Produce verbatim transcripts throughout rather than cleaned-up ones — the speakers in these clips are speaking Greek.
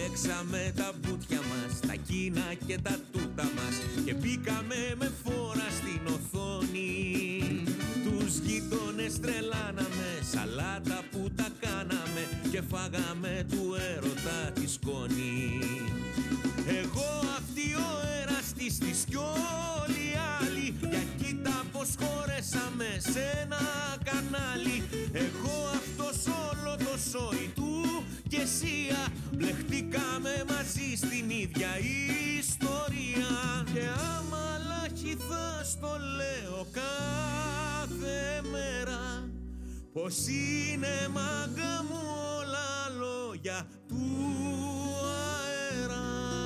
Διαλέξαμε τα μπουτια μας, τα κίνα και τα τούτα μας και μπήκαμε με φόρα στην οθόνη. Τους γείτονες τρελάναμε, σαλάτα που τα κάναμε και φάγαμε του έρωτα τη σκόνη. Εγώ αυτή ο εραστής της κι όλοι οι άλλοι, για κοίτα πως χωρέσαμε σε ένα κανάλι. Εγώ αυτός όλο το σόι του και εσία, μπλεχτήκαμε μαζί στην ίδια ιστορία. Και άμα λάχιθα στο λέω κάθε μέρα, πως είναι μάγκα μου όλα λόγια του αέρα.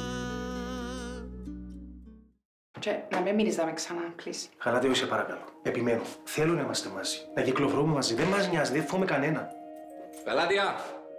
Και να μην μυρίζαμε ξανά, please. Χαράτιο, σε παρακαλώ. Επιμένω. Θέλω να είμαστε μαζί. Να κυκλοφορούμε μαζί. Δεν μας νοιάζει, δεν φοβάμαι κανένα. Πελάτια!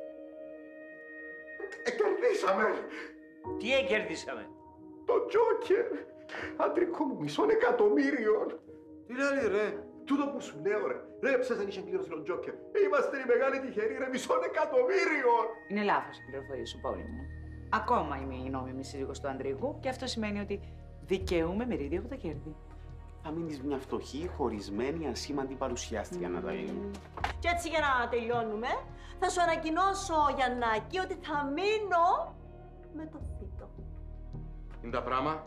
Εκερδίσαμε! Τι εκερδίσαμε? Το Τζόκερ! Αντρικό μου, μισόν εκατομμύριο! Τι λέει ρε, τούτο που σου λέω ρε. Ρε, ψες δεν είχε κλήρωση τον Τζόκερ. Είμαστε οι μεγάλοι τυχεροί ρε, μισόν εκατομμύριο! Είναι λάθος η πληροφορία σου, Παύλη μου. Ακόμα είμαι η νόμιμη σύζυγος του Ανδρικού και αυτό σημαίνει ότι δικαιούμαι μερίδιο από τα κέρδη. Θα μείνεις μια φτωχή, χωρισμένη, ασήμαντη παρουσιάστρια, mm. Ναταλή. Και έτσι για να τελειώνουμε, θα σου ανακοινώσω, Γιαννάκη, ότι θα μείνω με το Θήτο. Είναι τα πράμα.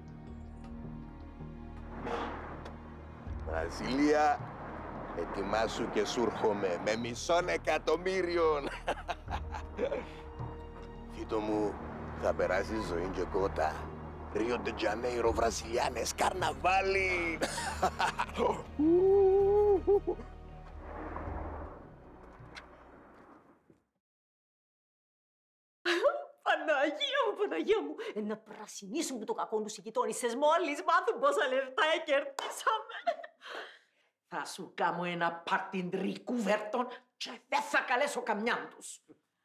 Βασίλεια, ετοιμάσου και σου έρχομαι με μισόν εκατομμύριον. Θήτο μου, θα περάσεις ζωή και κότα. Ρίο ντε Τζανέιρο, Βραζιλιάνες, καρναβάλι! Παναγία μου, Παναγία μου! Ε, να πρασινίσουν το κακό τους οι γειτόνισσες μόλις μάθουν πόσα λεφτά κερδίσαμε. Θα σου κάνω ένα παρτιντρί κουβέρτον και δεν θα καλέσω καμιάν τους.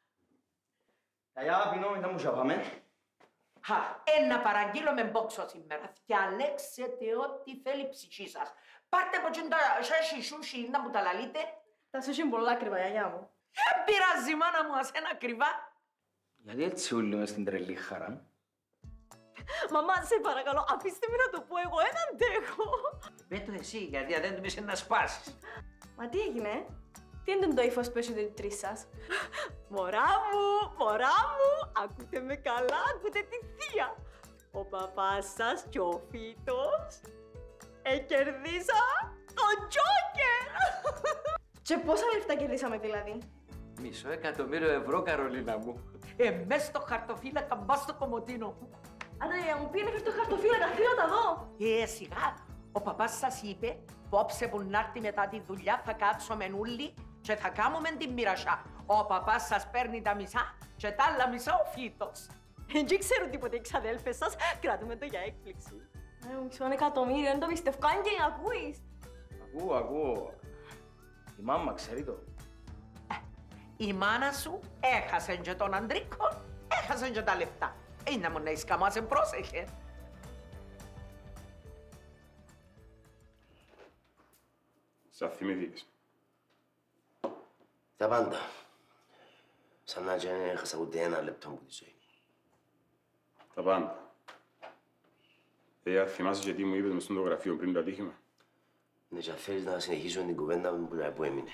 Αγιά, πίνω, μετά μου σιωπάμε. Χα, ένα παραγγείλω με μπόξο σήμερα. Διαλέξετε ό,τι θέλει η ψυχή σας. Πάρτε από τσιν τα σέσι σούσι να μου τα λαλείτε. Τα σούσι είναι πολλά ακριβά, γιαγιά μου. Δεν πειράζει, μάνα μου, ασένα ακριβά. Γιατί έτσι όλοι μες στην τρελή χαρά. Μαμά, σε παρακαλώ, αφήστε με να το πω εγώ, δεν αντέχω. Πέτω εσύ, γιατί δεν του πεις να σπάσεις. Μα τι έγινε? Τι είναι το ύφος που έχετε τρεις σας? Μωρά μου, μωρά μου, ακούτε με καλά, ακούτε τη θεία. Ο παπάς σας και ο Φίτος εκερδίσα το Τζόκερ. Και πόσα λεφτά κερδίσαμε δηλαδή? Μισό εκατομμύριο ευρώ, Καρολίνα μου. Ε, μες στο χαρτοφύλακα, μπας στο κομμωτίνο. Άρα μου πήγαινε φέρει το χαρτοφύλακα, θέλω να τα δω. Ε, σιγά. Ο παπάς σας είπε, πόψε που να έρθει μετά τη δουλειά θα κάτσουμε όλοι και θα κάνουμε την μοιρασιά. Ο παπάς σας παίρνει τα μισά και τα άλλα μισά ο Φίτος. Δεν ξέρω τίποτε οι ξαδέλφες σας, κρατούμε το για έκπληξη. Ε, μισό εκατομμύριο, δεν το πιστεύω καν και να ακούεις. Ακούω, ακούω. Η μάμα ξέρει το. Ε, η μάνα σου έχασε και τον Αντρίκο, έχασε και τα λεφτά. Είναι μόνο να ισκαμάσαι, πρόσεχε. Σα θυμηθείς. Τα πάντα. Σαν να δεν έχασα ούτε ένα λεπτό από τη ζωή. Τα πάντα. Ε, θυμάσαι γιατί μου είπες μες στο γραφείο πριν το ατύχημα. Ναι, και θέλεις να συνεχίσω την κουβέντα μου που έμεινε.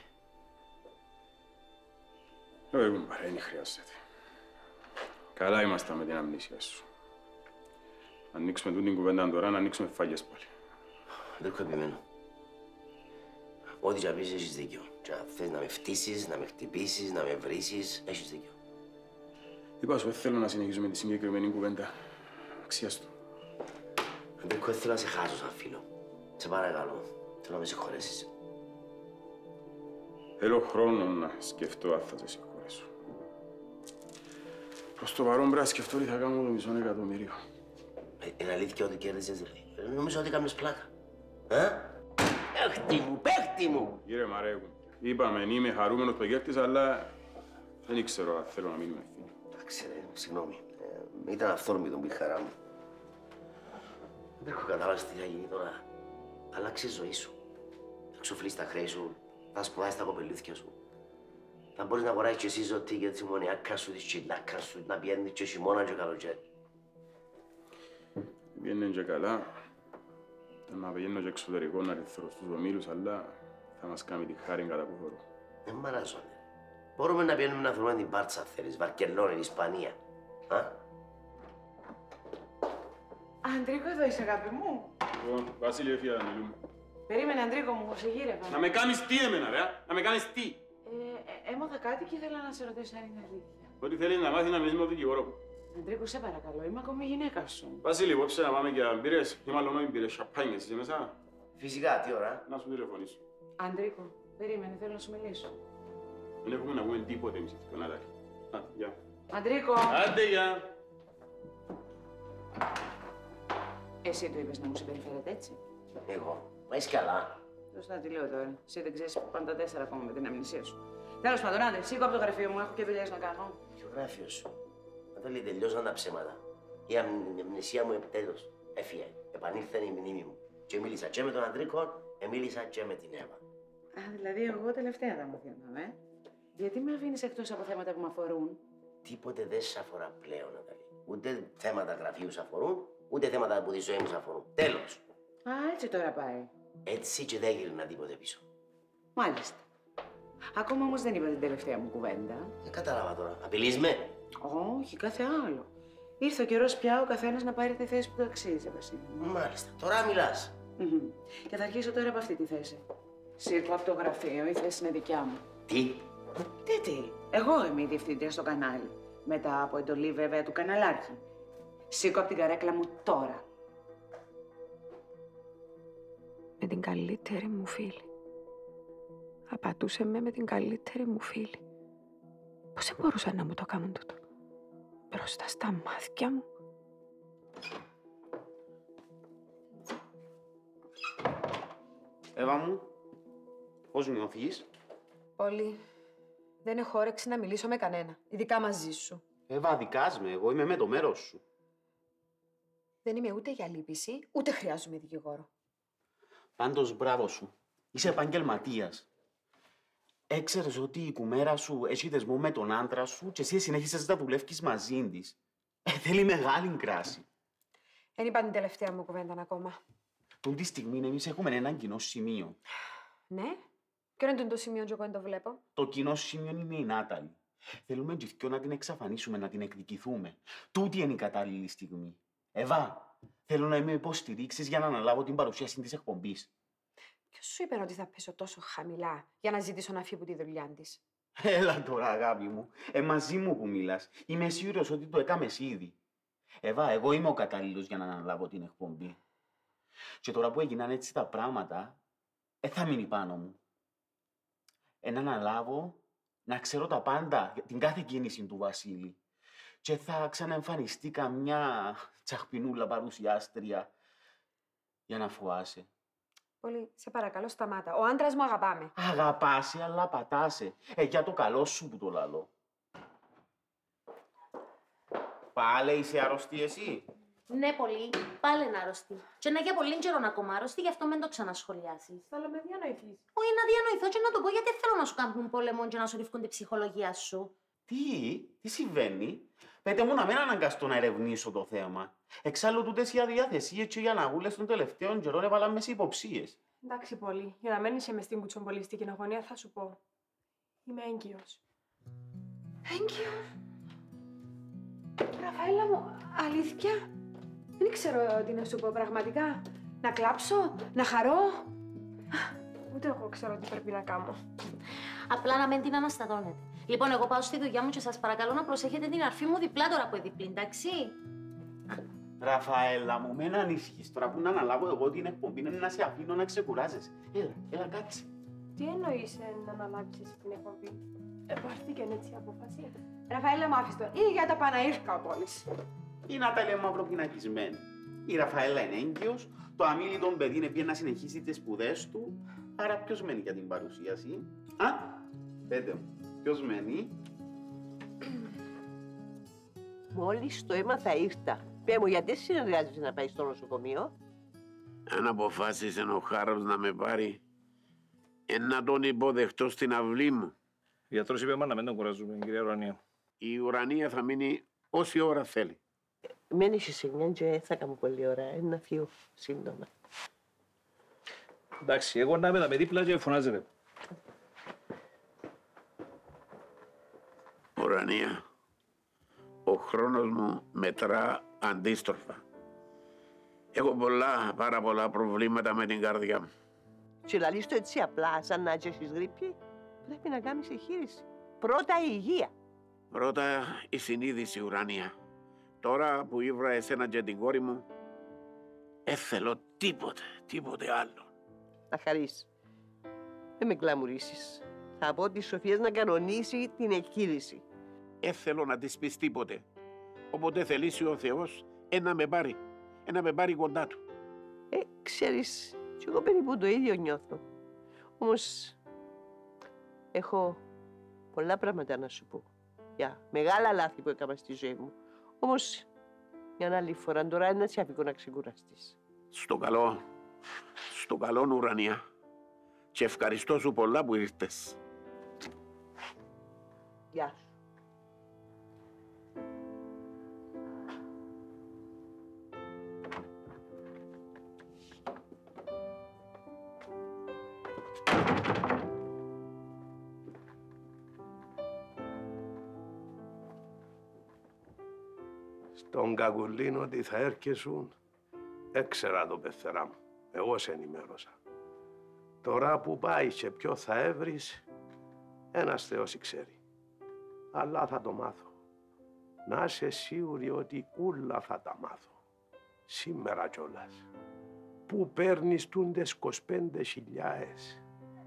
Όχι, κουμπάρε, δεν χρειάζεται. Καλά ήμασταν με την αμνήσια σου. Να ανοίξουμε τούτη την κουβέντα τώρα, να ανοίξουμε φάγες πάλι. Δεν έχω επιμένω. Ό,τι και πεις έχεις δίκιο. Και αν θες να με φτύσεις, να με χτυπήσεις, να με βρήσεις, έχεις δίκιο. Είπα σου, δεν θέλω να συνεχίζουμε τη συγκεκριμένη κουβέντα. Αξίας του. Δεν θέλω να σε χάσω σαν φίλο. Σε παρακαλώ, θέλω να με συγχωρέσεις. Θέλω χρόνο να σκεφτώ αν θα σε συγχωρέσω. Προς το παρόν πρέπει να σκεφτώ τι θα κάνω με το μισό εκατομμύριο. Ε, είναι αλήθεια ότι κέρδισες, δηλαδή. Νομίζω ότι έκαμες πλάκα. Ε? Παίχτη μου, παίχτη μου! Κύριε Μαρέκου, είπαμε, είμαι χαρούμενος που κέρδισα, αλλά δεν ήξερα αν θέλω να μείνουμε φίλοι. Εντάξει, ρε, συγγνώμη. Ε, ήταν αυθόρμητο που η χαρά μου. Δεν έχω καταλάβει τι θα γίνει τώρα. Αλλάξει η ζωή σου. Θα ξοφλείς τα χρέη σου, θα σπουδάσεις τα κοπελούθια σου. να μπορείς να αγοράσεις και εσύ ζωτή για τη μονιάκα σου, τη σκυλάκα σου, να πιένεις και χειμώνα και καλοκαίρι. Πιένουν και καλά. Να πηγαίνω και εξωτερικό να ρηθρώ στους ομίλους, αλλά θα μας κάνει τη χάρη κατά που χωρώ. Δεν μ' αράζω. Μπορούμε να πιένουμε να δούμε την Πάρτσα, θέλεις, Βαρκελόνη, Ισπανία. Α? Αντρίκο, εδώ είσαι, αγάπη μου. Λοιπόν, Βασίλη, έφυγα να μιλούμε. Περίμενε, Αντρίκο μου, σε γύρευα. Να με κάνεις τι εμένα, ρε, να με κάνεις τι. Ε, ε, έμαθα κάτι και ήθελα να σε ρωτήσω αν είναι αλήθεια. Ό,τι θέλεις να μάθεις να μιλήσεις με τον δικηγόρο μου. Αντρίκο, σε παρακαλώ, είμαι ακόμη γυναίκα σου. Βασίλη, υπόψε να πάμε για μπύρες ή μάλλον όχι μπύρες, σαπάνιες, είσαι μέσα. Φυσικά, τι ώρα. Να σου τηλεφωνήσω. Αντρίκο, περίμενε, θέλω να σου μιλήσω. Δεν έχουμε να πούμε τίποτε εμείς, το Νατάλη. Α, γεια. Αντρίκο! Άντε, γεια. Εσύ του είπες να μου συμπεριφέρεται έτσι. Εγώ. Μα είσαι καλά. Σωστά, τι λέω τώρα. Εσύ δεν ξέρεις που πάνε τα τέσσερα ακόμα με την αμνησία σου. Τέλος πάντων, άντε, σήκω από το γραφείο μου, έχω και δουλειές να κάνω. Ποιο γράφιο σου. Νατάλη, τελειώσαν τα ψέματα. Η αμνησία μου επιτέλους έφυγε. Επανήλθε η μνήμη μου. Και μίλησα και με τον Αντρίκο, ε, μίλησα και με την Εύα. Α, δηλαδή εγώ τελευταία τα μαθαίνω, ε. Γιατί με αφήνεις εκτός από θέματα που με αφορούν. Τίποτε δεν σε αφορά πλέον, Νατάλη. Ούτε θέματα γραφείου σε αφορούν, ούτε θέματα που τη ζωή μου σε αφορούν. Τέλος. Α, έτσι τώρα πάει. Έτσι και δεν γυρνά τίποτε πίσω. Μάλιστα. Ακόμα όμως δεν είπα την τελευταία μου κουβέντα. Δεν κατάλαβα τώρα. Απειλείς με. Όχι, κάθε άλλο. Ήρθε ο καιρός πια ο καθένας να πάρει τη θέση που του αξίζει, Βασίλη. Μάλιστα. Τώρα μιλάς. Mm-hmm. Και θα αρχίσω τώρα από αυτή τη θέση. Σύρκω από το γραφείο, η θέση είναι δικιά μου. Τι. Τι, τι. Εγώ είμαι η διευθύντρια στο κανάλι. Μετά από εντολή βέβαια του καναλάρχη. Σήκω από την καρέκλα μου τώρα. Με την καλύτερη μου φίλη. Απατούσε με με την καλύτερη μου φίλη. Πώς δεν μπορούσαν να μου το κάνουν τούτο. Μπροστά στα μάτια μου. Εύα μου, πώς νιώθεις? Πολύ. Δεν έχω όρεξη να μιλήσω με κανένα, ειδικά μαζί σου. Εύα, δικάς με, εγώ είμαι με το μέρος σου. Δεν είμαι ούτε για λύπηση, ούτε χρειάζομαι δικηγόρο. Πάντως, μπράβο σου. Είσαι επαγγελματίας. Έξερες ότι η κουμέρα σου έχει δεσμό με τον άντρα σου και εσύ συνέχισες να δουλεύεις μαζί της. Ε, θέλει μεγάλη κράση. Δεν είπα την τελευταία μου κουβέντα ακόμα. Τον τη στιγμή εμείς έχουμε έναν κοινό σημείο. Ναι. Ποιο είναι το σημείο και εγώ δεν το βλέπω. Το κοινό σημείο είναι η Νάταλη. Θέλουμε και δυο να την εξαφανίσουμε, να την εκδικηθούμε. Τούτη είναι η κατάλληλη στιγμή. Εβά, θέλω να με υποστηρίξεις για να αναλάβω την παρουσίαση της εκπομπής. Ποιος σου είπε ότι θα πέσω τόσο χαμηλά για να ζητήσω να φύγει από τη δουλειά της. Έλα τώρα, αγάπη μου. Ε, μαζί μου που μιλάς. Είμαι σίγουρος ότι το έκαμες ήδη. Εβά, εγώ είμαι ο κατάλληλος για να αναλάβω την εκπομπή. Και τώρα που έγιναν έτσι τα πράγματα, ε, θα μείνει πάνω μου. Ε, να αναλάβω, να ξέρω τα πάντα, την κάθε κίνηση του Βασίλη. Και θα ξαναεμφανιστεί καμιά τσαχπινούλα παρουσιάστρια για να φοάσαι. Πολύ, σε παρακαλώ, σταμάτα. Ο άντρας μου αγαπάμε. Αγαπάσαι, αλλά πατάσαι. Ε, για το καλό σου που το λαλώ. Πάλε είσαι αρρωστή εσύ. Ναι, πολύ. Πάλι είναι αρρωστή. Και να για πολύ καιρό ακόμα αρρωστή, γι' αυτό μην το ξανασχολιάσεις. Θέλω με διανοηθείς. Όχι, να διανοηθώ και να το πω γιατί θέλω να σου κάνουν πόλεμο και να σου ρίχνουν την ψυχολογία σου. Τι, τι συμβαίνει. Πέτε μου να μην αναγκαστώ να ερευνήσω το θέμα. Εξάλλου τούτες οι αδιαθεσίες και οι αναγούλες των τελευταίων καιρών έβαλαν με σε υποψίες. Εντάξει, πολύ. Για να μένεις μες στην κουτσομπολιστική κοινωνία θα σου πω. Είμαι έγκυος. Έγκυος? Ραφαέλα μου, αλήθεια? Δεν ξέρω τι να σου πω πραγματικά. Να κλάψω, να χαρώ. Ούτε εγώ ξέρω τι πρέπει να κάνω. Απλά να μην την αναστατώνετε. Λοιπόν, εγώ πάω στη δουλειά μου και σας παρακαλώ να προσέχετε την αρφή μου διπλά τώρα που είναι διπλή, εντάξει. Ραφαέλα μου, μην ανησυχείς. Τώρα που να αναλάβω εγώ την εκπομπή είναι να σε αφήνω να ξεκουράζεσαι. Έλα, έλα κάτσε. Τι εννοείς ε, να αναλάβεις την εκπομπή? Ε, πάρθηκε έτσι η απόφαση. Ραφαέλα μου, άφησε το. Ή για τα Παναήρκα ο πόλης. Η Νατάλια είναι μαυροπινακισμένη. Η Ραφαέλα είναι έγκυος. Το αμήλι των παιδί είναι πια να συνεχίσει τις σπουδές του. Άρα ποιος μένει για την παρουσίαση? Α, πέτε μου. Ποιος μένει? Μόλις το έμαθα ήρθα. Πέ μου, γιατί συνεργάζεσαι να πάει στο νοσοκομείο? Αν αποφάσισε ο Χάρος να με πάρει, ε, να τον υποδεχτώ στην αυλή μου. γιατρός είπε να μην τον κουραζούμε, κυρία Ουρανία. Η Ουρανία θα μείνει όση ώρα θέλει. Μένει σε εννιά και θα κάνω πολλή ώρα. Ένα φύγω σύντομα. Εντάξει, εγώ να είμαι με δίπλα και φωνάζετε. Ουρανία, ο χρόνος μου μετρά αντίστροφα. Έχω πολλά, πάρα πολλά προβλήματα με την καρδιά μου. Και λαλείς το έτσι απλά, σαν να έχεις γρήπη, πρέπει να κάνεις εγχείρηση. Πρώτα η υγεία. Πρώτα η συνείδηση, Ουρανία. Τώρα που ήβρα εσένα και την κόρη μου, δεν θέλω τίποτε, τίποτε άλλο. Να χαρείς. Δεν με κλαμουρίσεις. Θα πω τη Σοφία να κανονίσει την εγχείρηση. Δεν θέλω να της πεις τίποτε. Όποτε θελήσει ο Θεός, ένα με πάρει. Ένα με πάρει κοντά του. Ε, ξέρεις, κι εγώ περίπου το ίδιο νιώθω. Όμως, έχω πολλά πράγματα να σου πω. Για μεγάλα λάθη που έκανα στη ζωή μου. Όμως, μια άλλη φορά τώρα είναι να σε αφήκω να ξεκουραστείς. Στο καλό, στο καλό, Ουρανία. Και ευχαριστώ σου πολλά που ήρθες. Γεια σου. Στον Κακουλίν ότι θα έρχεσουν, έξερα το πεθερά μου. Εγώ σε ενημέρωσα. Τώρα που πάει και ποιο θα έβρεις, ένας Θεός ξέρει. Αλλά θα το μάθω. Να είσαι σίγουρη ότι ούλα θα τα μάθω. Σήμερα κιόλας. Πού παίρνεις τούντες είκοσι πέντε χιλιάδες.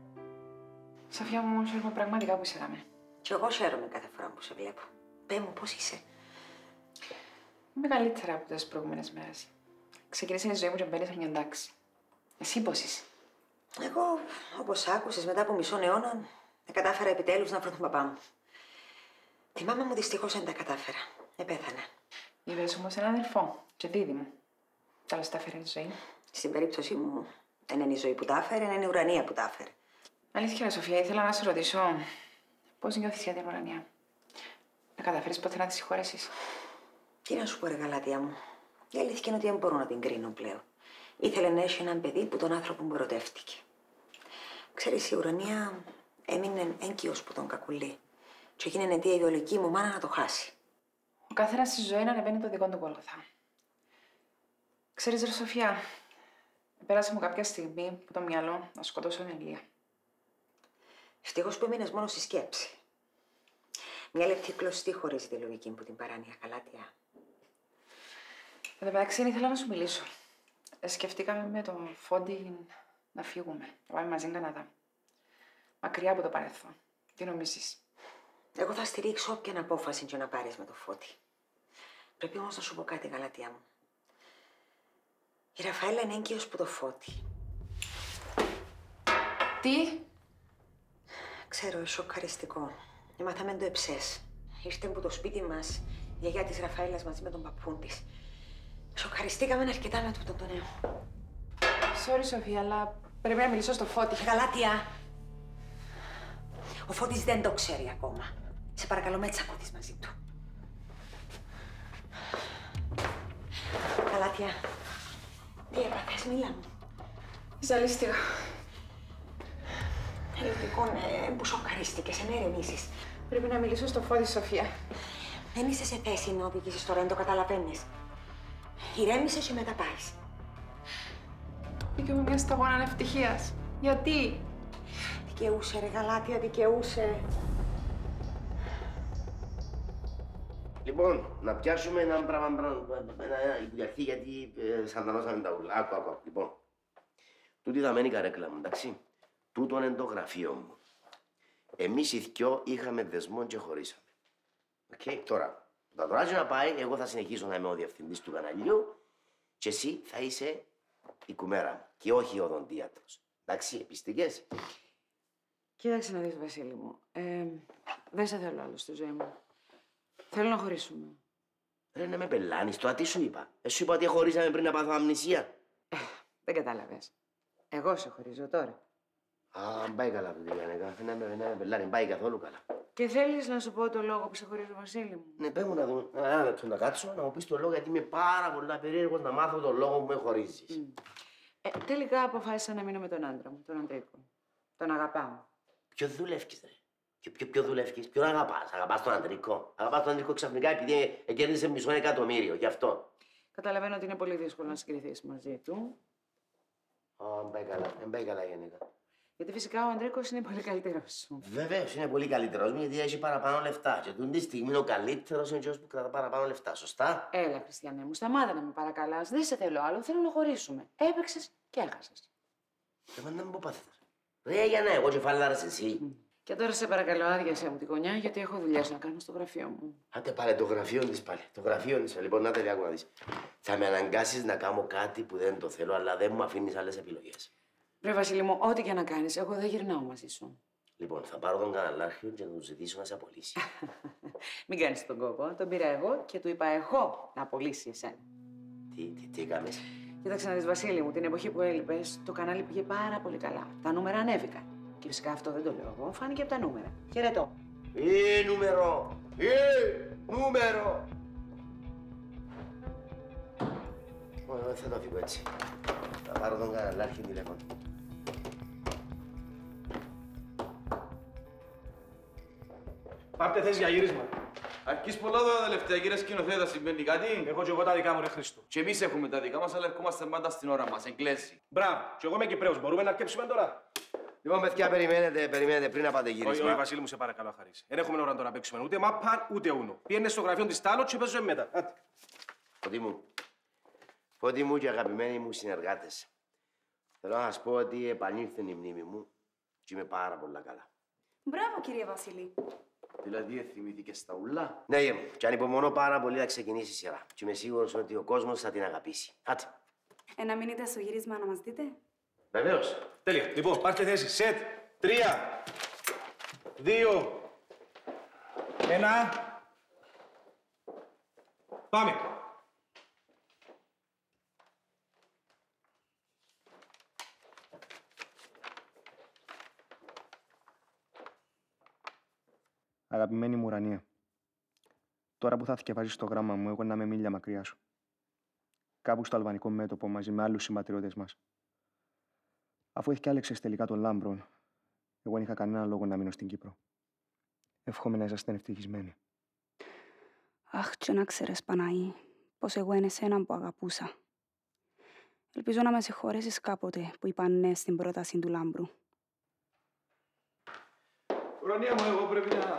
Σοφιά μου, χαίρομαι πραγματικά που σε είδαμε. Κι εγώ χαίρομαι κάθε φορά που σε βλέπω. Πες μου, πώς είσαι? Είμαι καλύτερα από τις προηγούμενες μέρες. Ξεκίνησε η ζωή μου και μπαίνει σε μια εντάξει. Εσύ πώς είσαι? Εγώ, όπως άκουσες, μετά από μισό αιώνα, κατάφερα επιτέλους να βρω τον παπά μου. Τη μάμα μου δυστυχώς δεν τα κατάφερα. Επέθανε. Είδες όμως έναν αδελφό και δίδυμο. Τέλος τα έφερε η ζωή. Στην περίπτωσή μου, δεν είναι η ζωή που τα έφερε, είναι η Ουρανία που τα έφερε. Αλήθεια, Σοφία, ήθελα να σε ρωτήσω πώς νιώθεις για την Ουρανία. Να καταφέρεις ποτέ να τη συγχωρέσεις? Τι να σου πω, ρε Γαλάτια μου. Η αλήθεια είναι ότι δεν μπορώ να την κρίνω πλέον. Ήθελε να έχει έναν παιδί που τον άνθρωπο μου ερωτεύτηκε. Ξέρεις, η Ουρανία έμεινε έγκυος που τον Κακουλή. Και έγινε αιτία η ιδεολογική μου μάνα να το χάσει. Ο καθένας στη ζωή να ανεβαίνει το δικό του Γόλγοθα. Ξέρεις, ρε Σοφία, πέρασε μου κάποια στιγμή που το μυαλό να σκοτώσω την Ελία. Ευτυχώς που έμεινες μόνο στη σκέψη. Μια λεπτή κλωστή χωρίς ιδεολογική που την παράνοια, Γαλάτια. Εν τω μεταξύ, ήθελα να σου μιλήσω. Ε, σκεφτήκαμε με τον Φόντι να φύγουμε, να πάμε μαζί Καναδά. Μακριά από το παρελθόν. Τι νομίζεις? Εγώ θα στηρίξω όποια απόφαση και να πάρεις με το Φώτη. Πρέπει όμως να σου πω κάτι, Γαλατιά μου. Η Ραφαέλα είναι έγκυος που το Φώτη. Τι? Ξέρω, είναι σοκαριστικό. Μάθαμε το εψές. Ήρθε από το σπίτι μας η γιαγιά της Ραφαέλας μαζί με τον παππούν της. Σοκαριστήκαμε αρκετά με τούτον τον νέο. Sorry, Σοφία, αλλά πρέπει να μιλήσω στο Φώτη. Γαλάτια. Ο Φώτης δεν το ξέρει ακόμα. Σε παρακαλώ, με τσακώθεις μαζί του. Γαλάτια. Τι έπαθες, μίλα μου. Ζαλίστηκα. Λοιπόν, ε, που σοκαρίστηκες, να ηρεμήσεις. Πρέπει να μιλήσω στο Φώτη, Σοφία. Δεν είσαι σε θέση να οδηγήσεις τώρα, δεν το καταλαβαίνεις. Ηρέμησες και μετά πάεις. Δικαιούμαι μια σταγόνα ανευτυχίας. Γιατί? Δικαιούσε, ρε Γαλάτια, δικαιούσε. Λοιπόν, να πιάσουμε ένα πράγμα υπουργιαρχή, γιατί ε, σαντανώσαμε τα ούλα. Άκου, άκου, λοιπόν. Τούτη θα μένει η καρέκλα μου, εντάξει. Τούτον είναι το γραφείο μου. Εμείς οι δυο είχαμε δεσμό και χωρίσαμε. Οκ, okay, τώρα, τα τώρα να πάει, εγώ θα συνεχίσω να είμαι ο διευθυντής του καναλιού και εσύ θα είσαι η κουμέρα μου και όχι ο οδοντίατρος. Εντάξει, πιστικές. Κοίταξε να δεις, Βασίλη μου. Ε, δεν σε θέλω άλλο στη ζωή μου. Θέλω να χωρίσουμε. Ρε, να με πελάνεις, τώρα τι σου είπα. Ε, σου είπα ότι χωρίσαμε πριν να πάθω αμνησία. Ε, δεν κατάλαβες. Εγώ σε χωρίζω τώρα. Α, πάει καλά του Γιάννεκα. Να με πελάρει, πάει καθόλου καλά. Και θέλεις να σου πω το λόγο που σε χωρίζει ο Βασίλη μου? Ναι, πες μου να δούμε. Ένα λεπτό να κάτσω, να μου πεις το λόγο, γιατί είμαι πάρα πολλά περίεργος να μάθω το λόγο που με χωρίζεις. Mm. Ε, τελικά αποφάσισα να μείνω με τον άντρα μου, τον Αντρίκο. Τον αγαπάω. Ποιο δουλεύεις, ρε? Ποιο, ποιο, ποιο δουλεύεις, ποιον αγαπάς? Αγαπάς τον Αντρίκο? Αγαπάς τον Αντρίκο ξαφνικά επειδή κέρδισε μισό εκατομμύριο, γι' αυτό. Καταλαβαίνω ότι είναι πολύ δύσκολο να συγκριθείς μαζί του. Α, δεν πάει καλά, δεν πάει καλά γενικά. Γιατί φυσικά ο Αντρίκος είναι πολύ καλύτερος σου. Βεβαίως είναι πολύ καλύτερος μου, γιατί έχει παραπάνω λεφτά. Και τούτη στιγμή ο καλύτερος είναι ο που κρατά παραπάνω λεφτά, σωστά? Έλα, Χριστιανέ μου, σταμάτα να με παρακαλάς. Δεν σε θέλω άλλο, θέλω να χωρίσουμε. Έπαιξες και έχασες. Δεν να μην πω πάθετε. Ρε, για να εγώ κεφάλαρες εσύ. Mm. Και τώρα σε παρακαλώ, άδειασέ μου τη γωνιά, γιατί έχω δουλειές να κάνω στο γραφείο μου. Άντε πάλι το γραφείο της πάλι. Το γραφείο της. Λοιπόν, να τελειώ άκου να δεις. Θα με αναγκάσεις να κάνω κάτι που δεν το θέλω, αλλά δεν μου αφήνεις άλλες επιλογές. Ρε Βασίλη μου, ό,τι και να κάνεις, εγώ δεν γυρνάω μαζί σου. Λοιπόν, θα πάρω τον καναλάρχιο και να του ζητήσω να σε απολύσει. Μην κάνεις τον κόπο. Τον πήρα εγώ και του είπα εγώ να απολύσει εσένα. Τι, τι, τι έκαμες? Κοίταξε να δεις, Βασίλη μου, την εποχή που έλειπες, το κανάλι πήγε πάρα πολύ καλά. Τα νούμερα ανέβηκαν. Και φυσικά αυτό δεν το λέω εγώ, φάνηκε από τα νούμερα. Χαιρετώ. Ε, νούμερο! Ε, νούμερο! Όχι, θα το φύγω έτσι. Θα πάρω τον καναλάρχη τηλέφωνο. Πάρτε θέση για γύρισμα. Αρκείς πολλά εδώ τελευταία, κύριε σκηνοθέτα, συμβαίνει κάτι? Έχω και εγώ τα δικά μου, ρε Χρήστο. Και εμείς έχουμε τα δικά μας, αλλά ερχόμαστε πάντα στην ώρα μας, εγκλέζι. Μπράβο, και εγώ είμαι Κυπρέος. Μπορούμε να αρκέψουμε τώρα? Λοιπόν, παιδιά, περιμένετε, περιμένετε πριν να πάτε γύρισμα. Όχι, όχι, Βασίλη μου, σε παρακαλώ, Χαρίς. Δεν έχουμε ώρα τώρα να παίξουμε ούτε μάπα, ούτε ούνο. Πήγαινε στο γραφείο της Τάλο και παίζουμε μετά. Άτε. Φώτη μου, Φώτη μου και αγαπημένοι μου συνεργάτες. Θέλω να σας πω ότι επανήλθε η μνήμη μου και είμαι πάρα πολλά καλά. Μπράβο, κύριε Βασίλη. Δηλαδή, θυμήθηκες τα ουλά. Ναι, γε μου. Και ανυπομονώ πάρα πολύ να ξεκινήσει η σειρά. Και είμαι σίγουρος ότι ο κόσμος θα την αγαπήσει. Άτε. Ε, να μείνετε στο γύρισμα να μας δείτε. Βεβαίως. Τέλεια. Λοιπόν, πάρτε θέση. Σετ. Τρία. Δύο. Ένα. Πάμε. Αγαπημένη μου Ουρανία, τώρα που θα θκευάζεις το γράμμα μου, εγώ να είμαι μίλια μακριά σου. Κάπου στο αλβανικό μέτωπο μαζί με άλλους συμπατριώτες μας. Αφού εθκιάλεξες τελικά τον Λάμπρον, εγώ δεν είχα κανένα λόγο να μείνω στην Κύπρο. Εύχομαι να είσαστε ευτυχισμένοι. Αχ, και να ξέρεις, Παναή, πως εγώ είναι εσένα που αγαπούσα. Ελπίζω να με συγχωρέσεις κάποτε που είπα ναι στην πρόταση του Λάμπρου. Ουρανία μου, εγώ πρέπει να...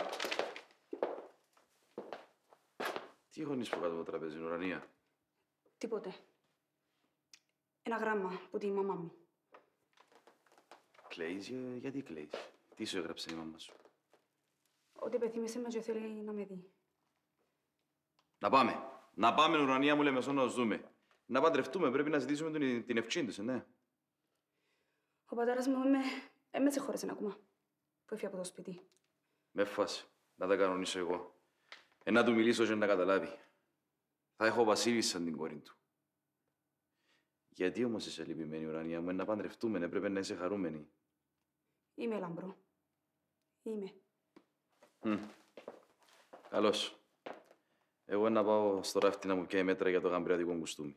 Τι έχω νης που κάτω από το τραπέζι, Ουρανία? Τίποτε. Ένα γράμμα που τη μαμά μου. Κλαίεις, για... γιατί κλαίεις? Τι σου έγραψε η μαμά σου? Ότι πεθύμησε με και θέλει να με δει. Να πάμε. Να πάμε, Ουρανία μου, λέμε σώ να ζούμε. Να παντρευτούμε, πρέπει να ζητήσουμε την, την ευχή της, ναι. Ο πατέρας μου με, ε, με συγχώρεσε ακόμα, που έφυγε από το σπίτι. Με φάση. Να τα κανονίσω εγώ. Ε, να του μιλήσω και να καταλάβει. Θα έχω βασίλισσα την κόρη του. Γιατί όμως είσαι λυπημένη, Ουρανία μου, να παντρευτούμε, ναι, πρέπει να είσαι χαρούμενη. Είμαι, Λάμπρο. Είμαι. Mm. Καλώς. Εγώ να πάω στο ράφτη να μου πιάει μέτρα για το γαμπριάτικο κουστούμι.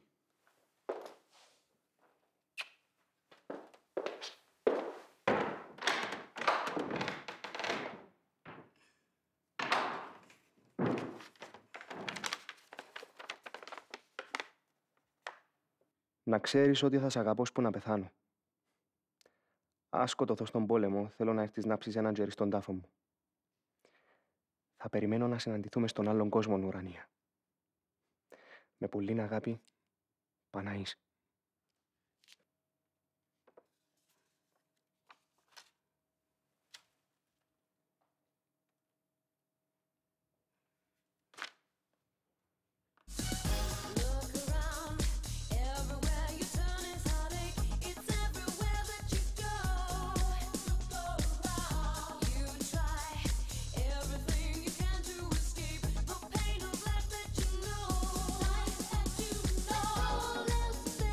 Να ξέρεις ότι θα σ' αγαπώ που να πεθάνω. Ας σκοτωθώ στον πόλεμο, θέλω να έρθεις να ψήσεις έναν τζέρι στον τάφο μου. Θα περιμένω να συναντηθούμε στον άλλον κόσμο, Ουρανία. Με πολλήν αγάπη, Παναής. Life that you know,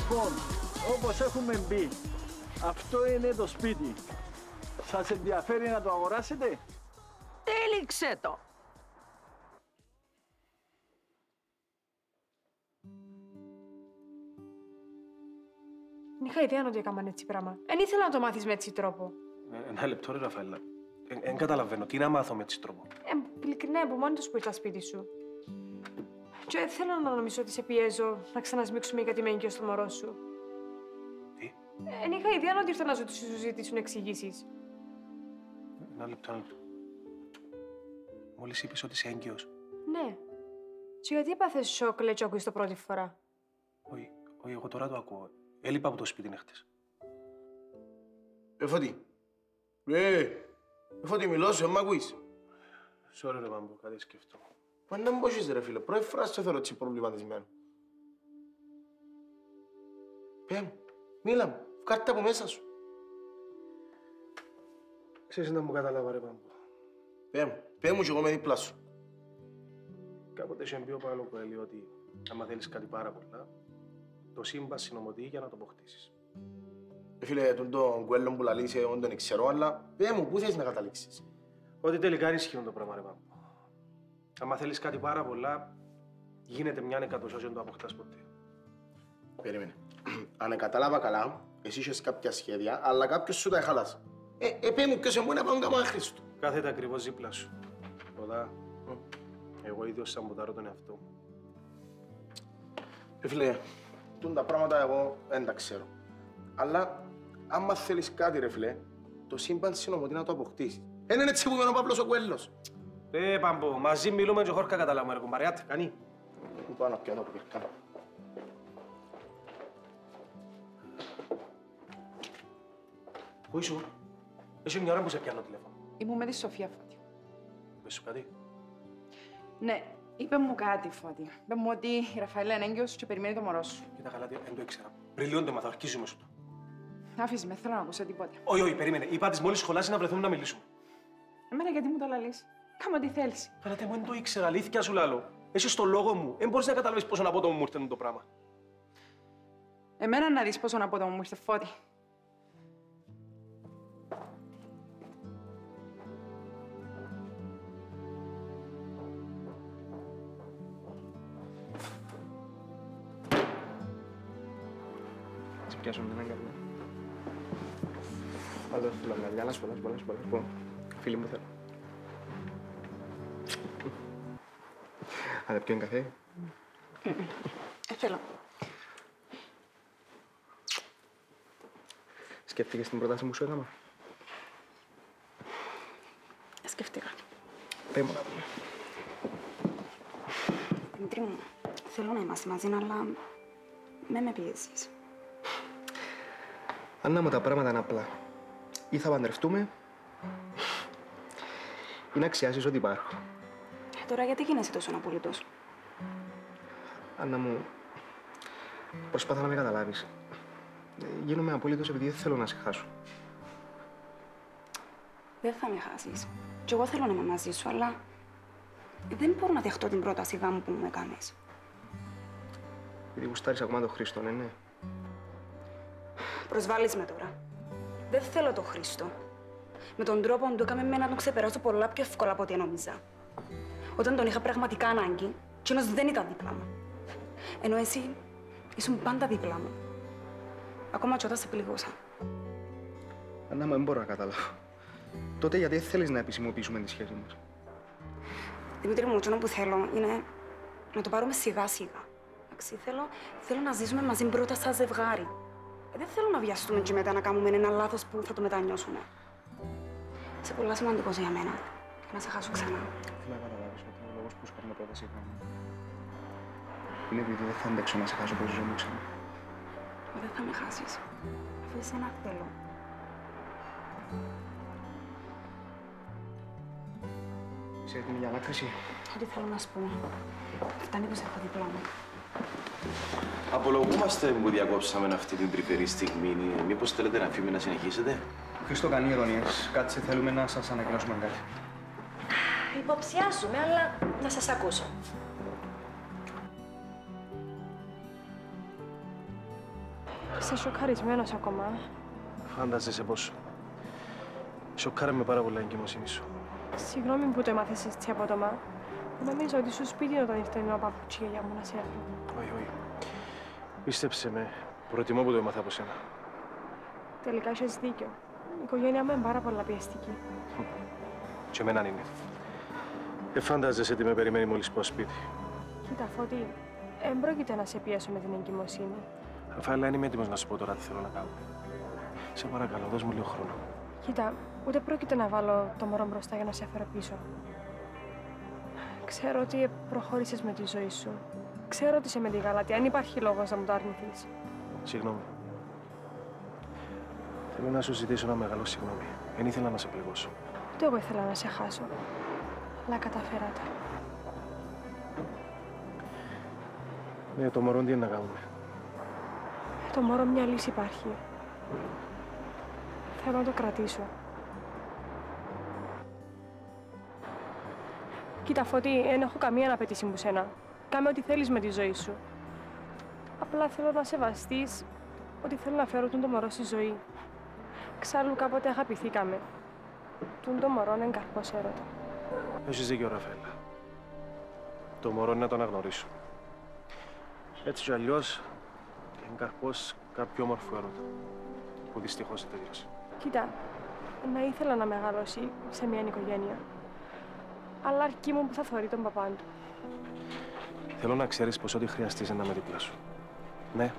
Λοιπόν, όπως έχουμε μπει, αυτό είναι το σπίτι. Σας ενδιαφέρει να το αγοράσετε? Τέλειξε το. Δεν είχα ιδέα ότι έκαναν έτσι πράγμα. Δεν ήθελα να το μάθεις με έτσι τρόπο. Ε, ένα λεπτό, ρε Ραφαέλα. Δεν καταλαβαίνω. Τι να μάθω με έτσι τρόπο. Ε, ειλικρινά, από μόνοι τους που ήρθα σπίτι σου. Και δεν θέλω να νομίζω ότι σε πιέζω να ξανασμίξουμε γιατί είμαι έγκυος στο μωρό σου. Τι? Δεν είχα ιδέα ότι ήρθα να σου ζητήσουν εξηγήσεις. Ένα λεπτό, ένα λεπτό. Μόλις είπες ότι είσαι έγκυος. Ναι. Και γιατί έπαθες σοκ, λέει, και ακούεις το πρώτη φορά? Όχι, όχι, εγώ τώρα το ακούω. Έλειπα από το σπίτι νύχτες. Ε, Φώτη. Ε, ε, Φώτη, μιλώ σου, μ' ακούεις. Sorry, ρε Μάμπο, κάτι σκεφτώ. Μα να μου πώσεις, ρε φίλε, πρώτη φορά σε θεωρώ έτσι προβληματισμένο. Πέ μου, μίλα μου, βγάλτε από μέσα σου. Ξέρεις να μου καταλάβα, ρε Μάμπο. Πέ μου, πέ μου κι εγώ με δίπλα σου. Κάποτε είχε πει ο Παύλο Κοέλιο ότι άμα θέλεις κάτι πάρα πολλά, το σύμπαν συνομωτεί για να το αποκτήσεις. Ε, φίλε, τον τον Κουέλλον που λαλείς, εγώ δεν ξέρω, αλλά πέ μου, πού θέλεις να καταλήξεις? Ότι τελικά είναι ισχύον το πράγμα, ρε Μάμπο. Άμα θέλεις κάτι πάρα πολλά, γίνεται μια εκατοσιά και δεν το αποκτάς ποτέ. Περίμενε. Αν κατάλαβα καλά, εσύ είχες κάποια σχέδια, αλλά κάποιος σου τα εχάλασε. Ε, ε, πέ μου, ποιος εμπόει να πάμε κάμα άχρηστο. Κάθεται ακριβώς δίπλα σου. Ροδά, mm. εγώ ίδιος σαμποτάρω τον εαυτό μου. Ε, φίλε, τούν τα πράγματα εγώ δεν τα ξέρω. Αλλά, άμα θέλεις κάτι, ρε φίλε, το σύμπαν συνομωτεί να το αποκτήσεις. Δεν είναι έτσι που είμαι ο Παύλος ο Κουέλλος. Ε, Πάμπο, μαζί μιλούμε και χόρκα καταλάβουμε, ρε κομπαριάτε, κανεί. Πού πάω να πιάνω το πυρκά. Πού ήσουν? Έχει μια ώρα που σε πιάνω τηλέφωνο. Ήμουν με τη Σοφία, Φώτη. Είπες σου κάτι? Ναι, είπε μου κάτι, Φώτη. Είπε μου ότι η Ραφαέλα είναι έγκυος και περιμένει το μωρό σου. Κοίτα καλά, δεν το ήξερα. Πριν λίγο το μάθα, αρχίζουμε σου το. Άφησε με, θέλω να ακούσω τίποτα. Όχι, όχι, περίμενε. Είπα της μόλις σχολάσει να βρεθούμε να μιλήσουμε. Εμένα γιατί μου το λαλείς? Κάμε ό,τι θέλεις. Καλάτε μου, δεν το ήξερα, αλήθεια σου λάλο. Εσύ στο λόγο μου, δεν μπορείς να καταλάβεις πόσο απότομο μου ήρθε το πράγμα. Εμένα να δεις πόσο απότομο μου ήρθε, Φώτη. Σε πιάσω με έναν καρδιά. Άλλο θέλω αγκαλιά, να σου πολλά, πολλά, πολλά. Λοιπόν, φίλοι μου θέλω. Άντε, πιάνει καφέ. Ε, θέλω. Σκέφτηκες την πρόταση μου σου έκανα? Σκέφτηκα. Πες μου να πούμε. Δημήτρη μου, θέλω να είμαστε μαζί, αλλά με με πιέζεις. Άννα μου, τα πράγματα είναι απλά. Ή θα παντρευτούμε, ή να αξιάσεις ότι υπάρχω. Ε, τώρα γιατί γίνεσαι τόσο απολύτως? Άννα μου, προσπάθα να με καταλάβεις. Ε, γίνομαι απολύτως επειδή δεν θέλω να σε χάσω. Δεν θα με χάσεις. Κι εγώ θέλω να είμαι μαζί σου, αλλά δεν μπορώ να δεχτώ την πρόταση γάμου που μου έκανες. Γιατί γουστάρεις ακόμα τον Χρήστο, ναι, ναι. Προσβάλλεις με τώρα. Δεν θέλω τον Χρήστο. Με τον τρόπο που έκαμε με να τον ξεπεράσω πολλά πιο εύκολα από ό,τι νόμιζα. Όταν τον είχα πραγματικά ανάγκη, εκείνος δεν ήταν δίπλα μου. Ενώ εσύ ήσουν πάντα δίπλα μου. Ακόμα και όταν σε πληγώσα. Άννα μου, δεν μπορώ να καταλάβω. Τότε γιατί δεν θέλεις να επισημοποιήσουμε τη σχέση μας? Δημήτρη μου, εκείνο που θέλω είναι να το πάρουμε σιγά σιγά. Εντάξει, θέλω, θέλω να ζήσουμε μαζί πρώτα σαν ζευγάρι. Ε, δεν θέλω να βιαστούμε και μετά να κάνουμε ένα λάθος που θα το μετανιώσουμε. Είσαι πολλά σημαντικός για μένα. Και να σε χάσω ξανά. Θέλω να καταλάβεις ότι ο λόγος που σου κάνω πρόταση γάμου είναι επειδή δεν θα αντέξω να σε χάσω από τη ζωή μου ξανά. Δεν θα με χάσεις. Αφού εσένα θέλω. Είσαι έτοιμη για ανάκριση? Ό,τι θέλω να σου πω. Φτάνει που σε έχω δίπλα μου. Απολογούμαστε που διακόψαμε αυτή την τρυφερή στιγμή. Μήπως θέλετε να φύγουμε να συνεχίσετε? Χρήστο, κάνει ειρωνίες. Κάτσε, θέλουμε να σας ανακοινώσουμε κάτι. Υποψιάζομαι, αλλά να σας ακούσω. Είσαι σοκαρισμένος ακόμα. Φάνταζεσαι πόσο. Σοκάρε με πάρα πολλά η εγκυμοσύνη σου. Συγγνώμη που το έμαθες έτσι απότομα. Νομίζω ότι στο σπίτι όταν ήρθε ο παπούτσι για μου να σε έρθω. Όχι, όχι. Πίστεψε με. Προτιμώ που το έμαθα από σένα. Τελικά έχεις δίκιο. Η οικογένεια μου είναι πάρα πολλά πιεστική. Και εμέναν είναι. Δεν φάνταζεσαι τι με περιμένει μόλις πάω σπίτι. Κοίτα, Φώτη, δεν πρόκειται να σε πιέσω με την εγκυμοσύνη. Ραφαέλα, δεν είμαι έτοιμος να σου πω τώρα τι θέλω να κάνω. Σε παρακαλώ, δώσ' μου λίγο χρόνο. Κοίτα, ούτε πρόκειται να βάλω το μωρό μπροστά για να σε φέρω πίσω. Ξέρω ότι προχώρησες με τη ζωή σου. Ξέρω ότι είσαι με τη Γαλατεία. Αν υπάρχει λόγος να μου το αρνηθείς. Συγγνώμη. Θέλω να σου ζητήσω ένα μεγάλο συγγνώμη. Δεν ήθελα να σε πληγώσω. Ούτε εγώ ήθελα να σε χάσω. Αλλά καταφέρατε. Ναι, το μωρό τι είναι να κάνουμε. Το μωρό μια λύση υπάρχει. Θέλω να το κρατήσω. Κοίτα, Φώτη, δεν έχω καμία απέτηση μου σένα. Κάμε ό,τι θέλεις με τη ζωή σου. Απλά θέλω να σεβαστείς ότι θέλω να φέρω τον το μωρό στη ζωή. Εξάλλου κάποτε αγαπηθήκαμε. Τον το μωρό είναι καρπός έρωτα. Έχεις δίκιο, Ραφαέλα. Το μωρό είναι να το αναγνωρίσω. Έτσι κι αλλιώς είναι καρπός κάποιου όμορφου έρωτα. Που δυστυχώς δεν τελείωσε. Κοίτα, να ήθελα να μεγαλώσει σε μια οικογένεια. Αλλά αρκεί μου που θα θωρεί τον παπά του. Θέλω να ξέρεις πως ό,τι χρειαστείς να είμαι δίπλα σου. Ναι.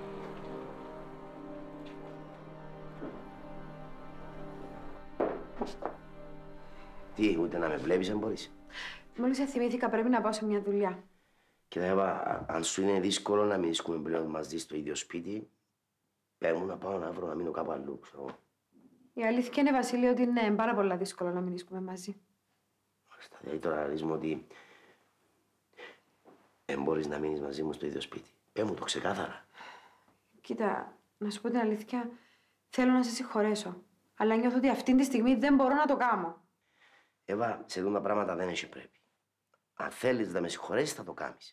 Τι, ούτε να με βλέπεις, αν μπορείς. Μόλις θυμήθηκα, πρέπει να πάω σε μια δουλειά. Κοίτα, Εύα, αν σου είναι δύσκολο να μείνουμε πλέον μαζί στο ίδιο σπίτι, πες μου να πάω να βρω να μείνω κάπου αλλού, ξέρω. Η αλήθεια είναι, Βασίλη, ότι είναι πάρα πολύ δύσκολο να μείνουμε μαζί. Δηλαδή τώρα λες μου ότι δεν μπορείς να μείνεις μαζί μου στο ίδιο σπίτι. Πες μου το ξεκάθαρα. Κοίτα, να σου πω την αλήθεια, θέλω να σε συγχωρέσω. Αλλά νιώθω ότι αυτή τη στιγμή δεν μπορώ να το κάνω. Εύα, σε δουν τα πράγματα δεν έχει πρέπει. Αν θέλεις να με συγχωρέσεις, θα το κάνεις.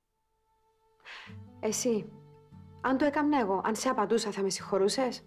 Εσύ, αν το έκαμνα εγώ, αν σε απαντούσα, θα με συγχωρούσες?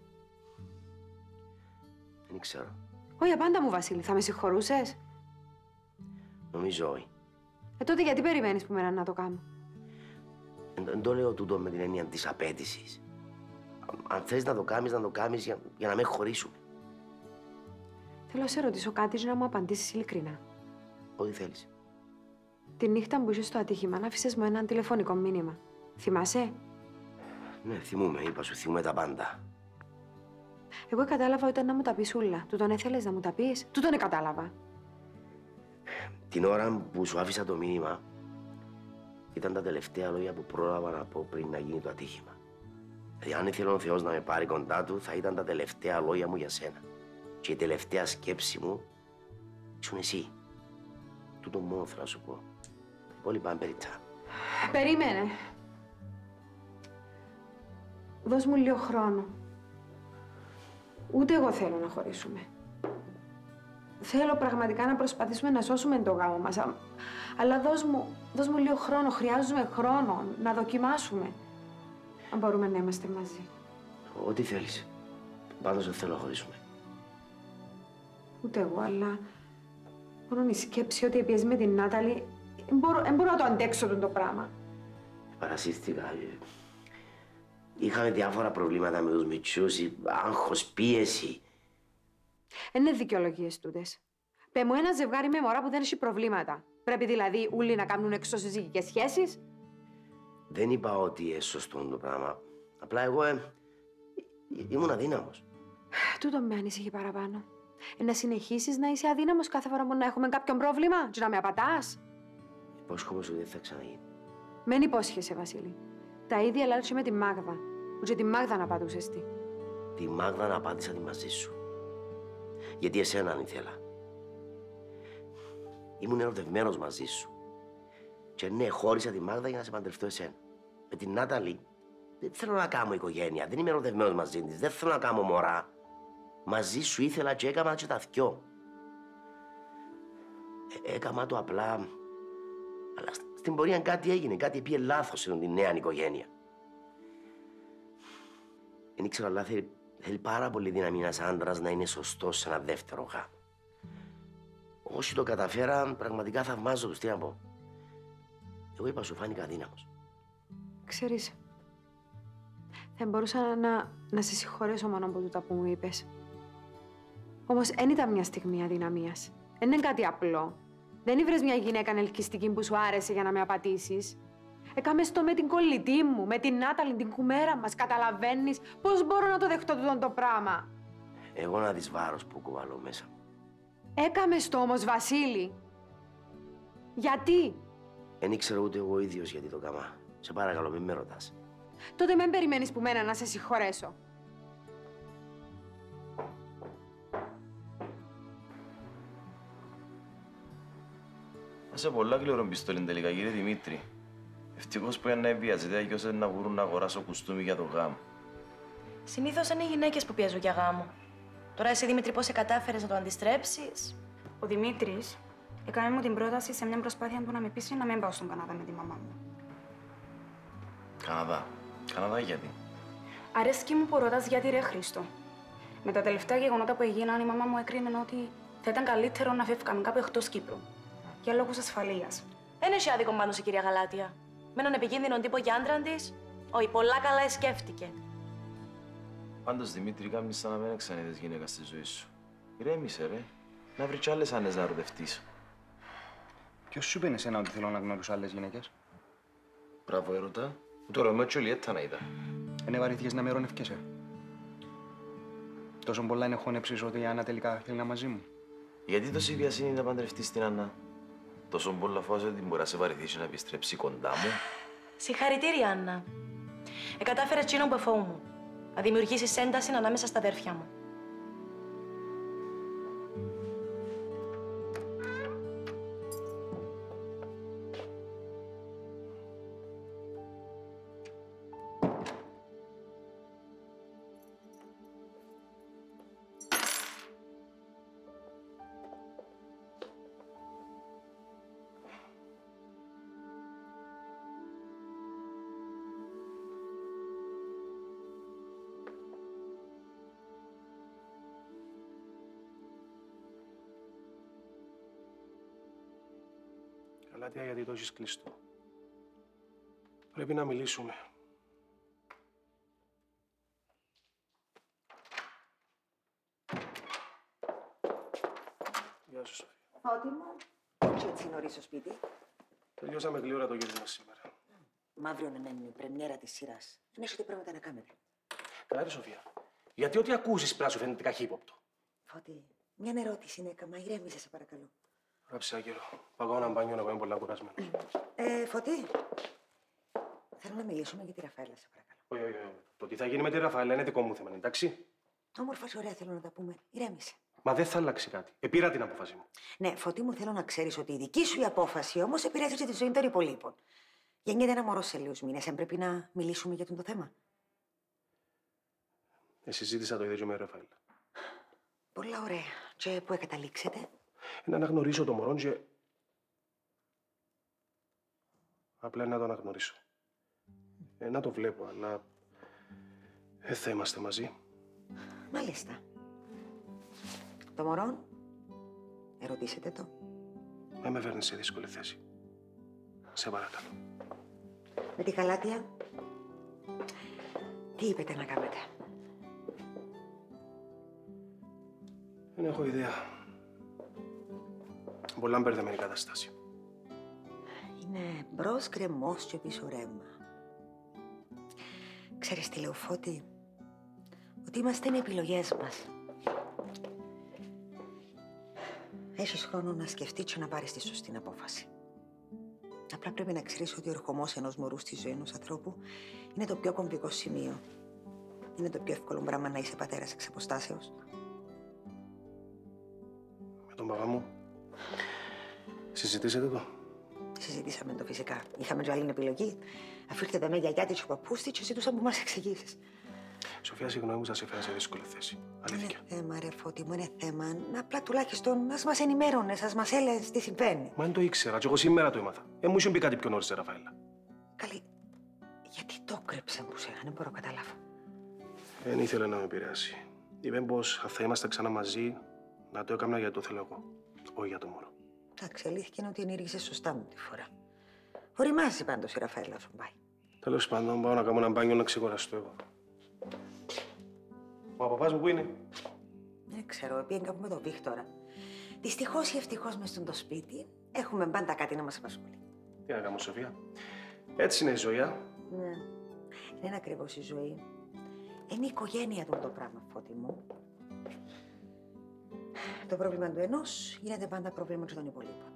Δεν ξέρω. Όχι, απάντα μου, Βασίλη, θα με συγχωρούσες? Νομίζω όχι. Ε, τότε γιατί περιμένεις που μένα να το κάνω? Δεν το λέω τούτο με την έννοια της απέτησης. Αν θες να το κάνεις, να το κάνεις για, για να με χωρίσουμε. Θέλω να σε ρωτήσω κάτι και να μου απαντήσεις ειλικρινά. Ό,τι θέλεις. Τη νύχτα που είσαι στο ατύχημα, να άφησες μου ένα τηλεφωνικό μήνυμα. Θυμάσαι? Ναι, θυμούμαι. Είπα σου, θυμούμαι τα πάντα. Εγώ κατάλαβα ότι ήταν να μου τα πεις ούλα. Του τον έθελες να μου τα πεις? Του τον κατάλαβα. Την ώρα που σου άφησα το μήνυμα, ήταν τα τελευταία λόγια που πρόλαβα να πω πριν να γίνει το ατύχημα. Δηλαδή, αν ήθελε ο Θεός να με πάρει κοντά του, θα ήταν τα τελευταία λόγια μου για σένα. Και η τελευταία σκέψη μου ήσουν εσύ. Τούτο μόνο θέλω να σου πω. Τα υπόλοιπα είναι περιττά. Περίμενε. Δώσ' μου λίγο χρόνο. Ούτε εγώ θέλω να χωρίσουμε. Θέλω πραγματικά να προσπαθήσουμε να σώσουμε το γάμο μας. Αλλά δώσ' μου, δώσ' μου λίγο χρόνο. Χρειάζομαι χρόνο να δοκιμάσουμε. Αν μπορούμε να είμαστε μαζί. Ό,τι θέλεις. Πάντως δεν θέλω να χωρίσουμε. Ούτε εγώ, αλλά μόνο η σκέψη ότι πιέζει με την Νάταλη, δεν μπορώ, μπορώ να το αντέξω το πράγμα. Παρασύρθηκα. Είχαμε διάφορα προβλήματα με τους μητσούς, άγχος, πίεση. Είναι δικαιολογίες τούτες. Πε μου, ένα ζευγάρι με μωρά που δεν έχει προβλήματα. Πρέπει δηλαδή όλοι να κάνουν εξωσυζυγικές σχέσεις. Δεν είπα ότι είναι σωστό το πράγμα. Απλά εγώ ε, ήμουν αδύναμος. Τούτο με ανησυχεί παραπάνω. Ε, να συνεχίσεις να είσαι αδύναμος κάθε φορά που να έχουμε κάποιο πρόβλημα και να με απατάς. Υπόσχομαι σου δεν θα ξαναγίνει. Μεν υπόσχεσαι, Βασίλη. Τα ίδια αλλά και με τη Μάγδα. Που και τη Μάγδα να πατούσες τι. Τη Μάγδα να πάτησα τη μαζί σου. Γιατί εσένα αν ήθελα. Ήμουν ερωτευμένος μαζί σου. Και ναι, χώρισα τη Μάγδα για να σε παντρευτώ εσένα. Με την Νάταλη δεν θέλω να κάνω οικογένεια. Δεν είμαι ερωτευμένος μαζί της. Δεν θέλω να κάνω μωρά. Μαζί σου ήθελα και έκανα και τα δυο. Ε, έκανα το απλά. Αλλά στην πορεία κάτι έγινε. Κάτι πήγε λάθος σε την νέα οικογένεια. Δεν ξέρω, αλλά θέλει, θέλει πάρα πολύ δύναμη ένας άντρας να είναι σωστός σε ένα δεύτερο γάμο. Όσοι το καταφέραν, πραγματικά θαυμάζω τους, τι να πω. Εγώ είπα, σου φάνηκα αδύναμος. Ξέρεις, θα μπορούσα να, να σε συγχωρέσω μόνο από τούτα που μου είπες. Όμως, δεν ήταν μια στιγμή αδυναμίας. Δεν είναι κάτι απλό. Δεν ήβρες μια γυναίκα ελκυστική που σου άρεσε για να με απατήσεις. Έκαμες το με την κολλητή μου, με την Νάταλη, την κουμέρα μας. Καταλαβαίνεις πώς μπορώ να το δεχτώ τούτο το πράγμα. Εγώ να δεις βάρος που κουβαλώ μέσα μου. Έκαμες το όμως, Βασίλη. Γιατί? Δεν ήξερα ούτε εγώ ίδιος γιατί το κάμα. Σε παρακαλώ, μην με ρωτάς. Τότε μην περιμένεις που μένα να σε συγχωρέσω. Είσαι πολλά κληροπιστόλη τελικά, κύριε Δημήτρη. Ευτυχώς που να βιάζεται, αγιώς να μπορούν να αγοράσω κουστούμι για το γάμο. Συνήθως είναι οι γυναίκες που πιέζουν για γάμο. Τώρα εσύ, Δημήτρη, πώς σε κατάφερες να το αντιστρέψεις? Ο Δημήτρης έκανε μου την πρόταση σε μια προσπάθεια του να με πείσει να μην πάω στον Καναδά με τη μαμά μου. Καναδά. Καναδά γιατί? Αρέσκει μου που ρωτάς γιατί, ρε Χρήστο. Με τα τελευταία γεγονότα που έγιναν, η μαμά μου έκρινε ότι θα ήταν καλύτερο να φεύγαμε κάπου εκτός Κύπρου. Για λόγους ασφαλείας. Δεν έχει άδικο πάνω σε κυρία Γαλάτια. Με έναν επικίνδυνο τύπο για άντραν της, όχι, πολλά καλά σκέφτηκε. Πάντως, Δημήτρη, κάμνεις σαν να μην ξαναείδες γυναίκα στη ζωή σου. Ηρέμησε, ρε. Να βρει κι άλλες άνες να ερωτευτείς. Ποιος σου είπε εσένα ότι θέλω να γνωρίσω άλλες γυναίκες? Μπράβο, έρωτα. Το Ρωμαίο και Ολιέτα να είδα. Είναι βαρύθηκες να με ειρωνευκέσαι. Τόσο πολλά είναι χώνεψης ότι η Άννα τελικά θέλει να μαζί μου. Γιατί τόση βιασύνη να παντρευτείς την Άννα? Τόσο πολλά φοβάσαι ότι μπορεί να σε βαρυθείς να επιστρέψει κοντά μου. Συγχαρητήρια, Άννα. Εκατάφερες εκείνο που εφόμουν. Να δημιουργήσεις ένταση ανάμεσα στα αδέρφια μου. Γαλάτια, γιατί το έχεις κλειστό. Πρέπει να μιλήσουμε. Γεια σου, Σοφία. Φώτη μου, και έτσι νωρίς στο σπίτι. Τελειώσαμε γλύωρα το γύρισμα σήμερα. Μ' αύριο να είναι η πρεμιέρα της σειράς. Δεν έχετε πράγματα να κάνετε. Καλά, ρε Σοφία. Γιατί ό,τι ακούσεις πρέπει να σου φαίνεται καχύποπτο. Φώτη, μια ερώτηση είναι έκαμα. Ηρέμησε, σε παρακαλώ. Γράψε άκυρο. Παγάω ένα μπάνιο να είμαι πολλά κουρασμένος. Ε, Φώτη, θέλω να μιλήσουμε για τη Ραφαέλα, σε παρακαλώ. Όχι, όχι, όχι. Το τι θα γίνει με τη Ραφαέλα είναι δικό μου θέμα, εντάξει. Όμορφα και ωραία θέλω να τα πούμε. Ηρέμησε. Μα δεν θα αλλάξει κάτι. Επήρα την απόφαση μου. Ναι, Φώτη μου, θέλω να ξέρεις ότι η δική σου η απόφαση όμως επηρέασε τη ζωή των υπολείπων. Γεννιέται ένα μωρό σε λίγους μήνες. Αν πρέπει να μιλήσουμε για τον το θέμα. Ε, συζήτησα το ίδιο με Ραφαέλα. Πολλά ωραία. Και πού καταλήξετε? Να αναγνωρίσω το μωρό και... Απλά να το αναγνωρίσω. Ε, να το βλέπω, αλλά... Δεν θα είμαστε μαζί. Μάλιστα. Το μωρό, ερωτήσετε το. Δεν με φέρνει σε δύσκολη θέση. Σε παρακαλώ. Με τη Γαλάτια, τι είπετε να κάνετε? Δεν έχω ιδέα. Πολλά μπερδεμένη κατάσταση. Είναι μπρος γκρεμός και πίσω ρεύμα. Ξέρεις τι λέω, Φώτη? Ότι είμαστε οι επιλογές μας. Έχεις χρόνο να σκεφτείς και να πάρεις τη σωστή απόφαση. Απλά πρέπει να ξέρεις ότι ο ερχομός ενός μωρού στη ζωή ενός ανθρώπου είναι το πιο κομβικό σημείο. Είναι το πιο εύκολο πράγμα να είσαι πατέρας εξ αποστάσεως. Με τον παπά μου. Συζητήσετε το. Συζητήσαμε το φυσικά. Είχαμε και άλλη επιλογή. Αφού ήρθε με γιαγιά της και ο παππούς της και ζητούσαν που μας εξηγήσεις. Σοφία, συγγνώμη που σας έφερα σε δύσκολη θέση. Αλήθεια. Είναι θέμα, ρε Φώτη μου, είναι θέμα. Να απλά τουλάχιστον να μας ενημέρωνες, να μας έλεγες τι συμβαίνει. Μα δεν το ήξερα, και εγώ σήμερα το έμαθα. Ε, μου είχε πει κάτι πιο νωρίς, Ραφαέλα. Καλή. Γιατί το κρέψαν που σένα, δεν μπορώ να καταλάβω. Δεν ήθελε να με επηρεάσει. Είπε πως αν θα είμαστε ξανά μαζί, να το έκανα γιατί το θέλω εγώ, όχι για το μωρό. Εντάξει, αλήθεια είναι ότι ενήργησε σωστά μου τη φορά. Οριμάζει πάντως η Ραφαέλα όσο πάει. Τέλος πάντων, πάω να κάνω ένα μπάνιο να ξεκουραστώ εγώ. Ο παπάς μου πού είναι? Δεν ξέρω, πήγαινε κάπου με τον Βίκτορα. Δυστυχώς ή ευτυχώς μες στον το σπίτι έχουμε πάντα κάτι να μας απασχολεί. Τι να κάνω, Σοφία. Έτσι είναι η ζωή, α. Ναι. Είναι ακριβώς η ζωή. Είναι η οικογένεια του το πράγμα, Φώτη μου. Το πρόβλημα του ενός γίνεται πάντα πρόβλημα και των υπολείπων.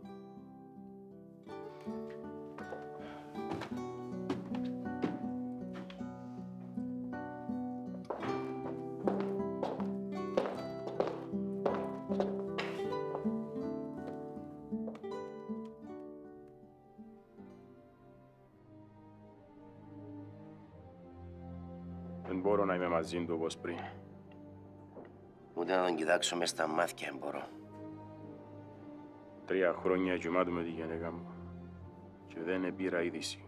Δεν μπορώ να είμαι μαζί του όπως πριν. Ούτε να τον κοιτάξω μες στα μάτια, δεν μπορώ. Τρία χρόνια γεμάτο με τη γυναίκα μου και δεν πήρα είδηση.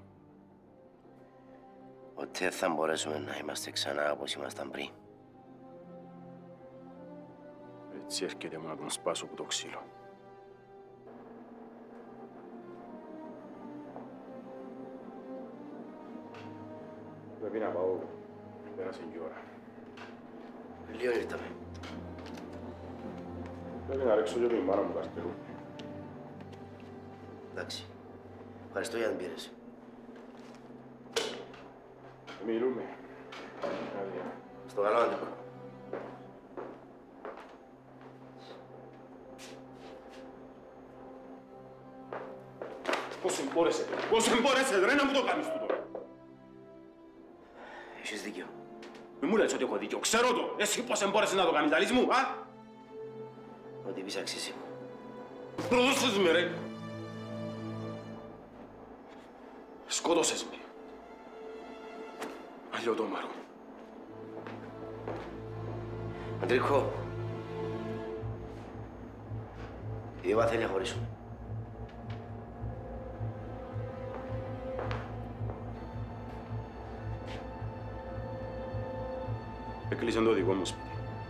Ποτέ θα μπορέσουμε να είμαστε ξανά όπως ήμασταν πριν. Έτσι έρχεται μου να τον σπάσω από το ξύλο. Πρέπει να πάω. Πέρασε η ώρα. Λίγο ήρθαμε. Πρέπει να ρίξω και την μάνα μου καστερού. Εντάξει. Ευχαριστώ για την πήρες. Μιλούμε. Στο καλό, Αντρικό. Πώς εμπόρεσαι, πώς εμπόρεσαι, ρε, να μου το κάνεις τούτο. Έχεις δίκιο. Μη μου λες ότι έχω δίκιο, ξέρω το. Εσύ πώς εμπόρεσες να το κάνεις, λαλείς μου, α? Ό,τι πεις αξίζει μου. Προδώσες με, ρε. Σκότωσες με. Αλλιωτόμαρο. Αντρικό. Η Εύα θέλει να χωρίσουμε. Έκλεισε το δικό μου σπίτι.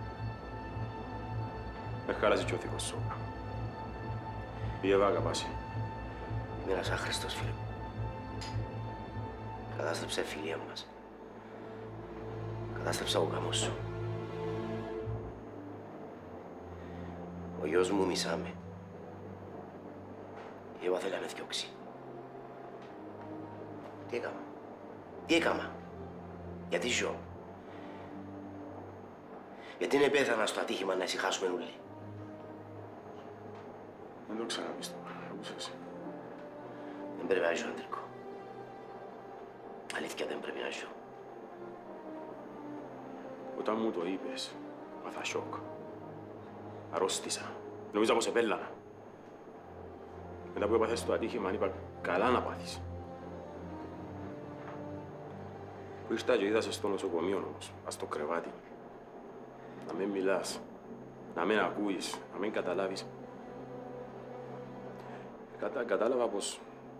Με χάλασε και ο θήκος σου. Η Εύα αγαπάσει. Είμαι ένας άχρηστος, φίλε μου. Κατάστρεψα η φιλία μας. Κατάστρεψα ο γάμος σου. Ο γιος μου μισάμε. Η Εύα θέλει να με διώξει. Τι έκαμα. Τι έκαμα. Γιατί ζω. Γιατί είναι πέθανα στο ατύχημα να ησυχάσουμε όλοι. Δεν το ξαναπείς τώρα, ακούσες. Δεν πρέπει να ζω, Αντρικό. Αλήθεια δεν πρέπει να ζω. Όταν μου το είπες, πάθα σοκ. Αρρώστησα. Νομίζα πως επέλανα. Μετά που έπαθες το ατύχημα, είπα καλά να πάθεις. Που ήρθα και είδα σε στο νοσοκομείο όμως, ας στο κρεβάτι. Να μην μιλάς, να μην ακούεις, να μην καταλάβεις. Κατα, κατάλαβα πως...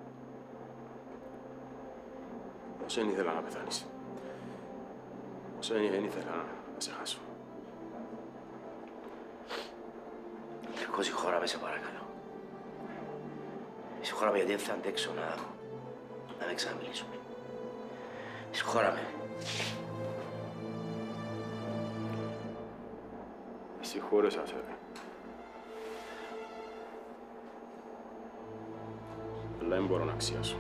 πως δεν ήθελα να πεθάνεις. Πως δεν, δεν ήθελα να, να σε χάσω. Αντρικό, συγχώραμε σε παρακαλώ. Συγχώραμε γιατί δεν θα αντέξω να... να μην ξαναμιλήσουμε. Συγχώραμε. Συγχώρεσα σε, ρε. Αλλά δεν μπορώ να αξιάσω.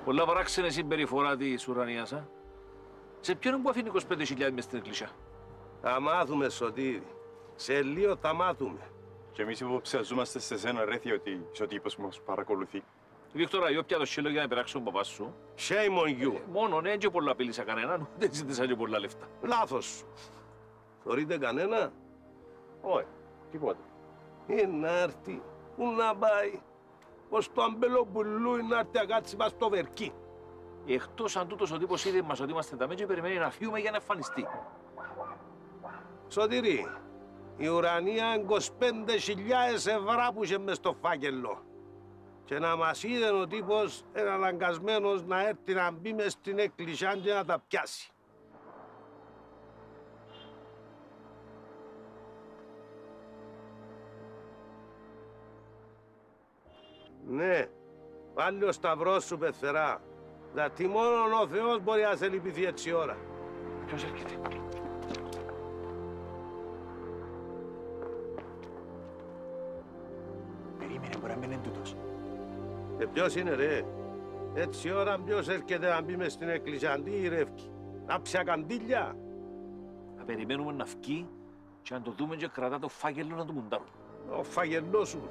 Πολλά παράξενη συμπεριφορά της Ουρανίας, α. Σε ποιον που αφήνει είκοσι πέντε χιλιάδες μες στην εκκλησιά. Θα μάθουμε, Σωτήρη. Σε λίγο θα μάθουμε. Και εμείς υποψιαζόμαστε σε σένα, Ρέθη, ότι είσαι ο τύπος που μας παρακολουθεί. Βίκτορα, εγώ πια το σχέδιο για να πειράξω τον παπά σου. Shame on you. Ε, μόνο, ναι, και πολλά απειλήσα κανέναν, δεν ζήτησα και πολλά λεφτά. Λάθος σου. Θωρείτε κανένα? Όχι, τίποτα. Είναι να έρθει, πού να πάει. Πως το αμπελοπουλούι να έρθει να κάτσει μας στο βερκί. Εκτός αν τούτος ο τύπος είδε μας ότι είμαστε τα μέτια και περιμένει να φύγουμε για να εμφανιστεί. Σωτήρη, η Ουρανία είκοσι πέντε χιλιάδες ευρώ που είχε μες στο φάκελο. Και να μας είδε ο τύπος είναι αναγκασμένος να έρθει να μπει μες στην εκκλησιά και να τα πιάσει. Ναι, πάλι ο σταυρός σου, πεθερά. Δηλαδή μόνο ο Θεός μπορεί να σε λυπηθεί έτσι ώρα. Ποιος έρχεται? Περίμενε, μπορεί να μην είναι τούτος. Και ποιος είναι, ρε? Έτσι ώρα ποιος έρχεται να μπει μες στην εκκλησιά, τι ηρεύκει. Άψια καντήλια. Θα περιμένουμε να φκεί και αν το δούμε και κρατά το φάκελο να του μουντάρουμε. Ο φάκελός σου.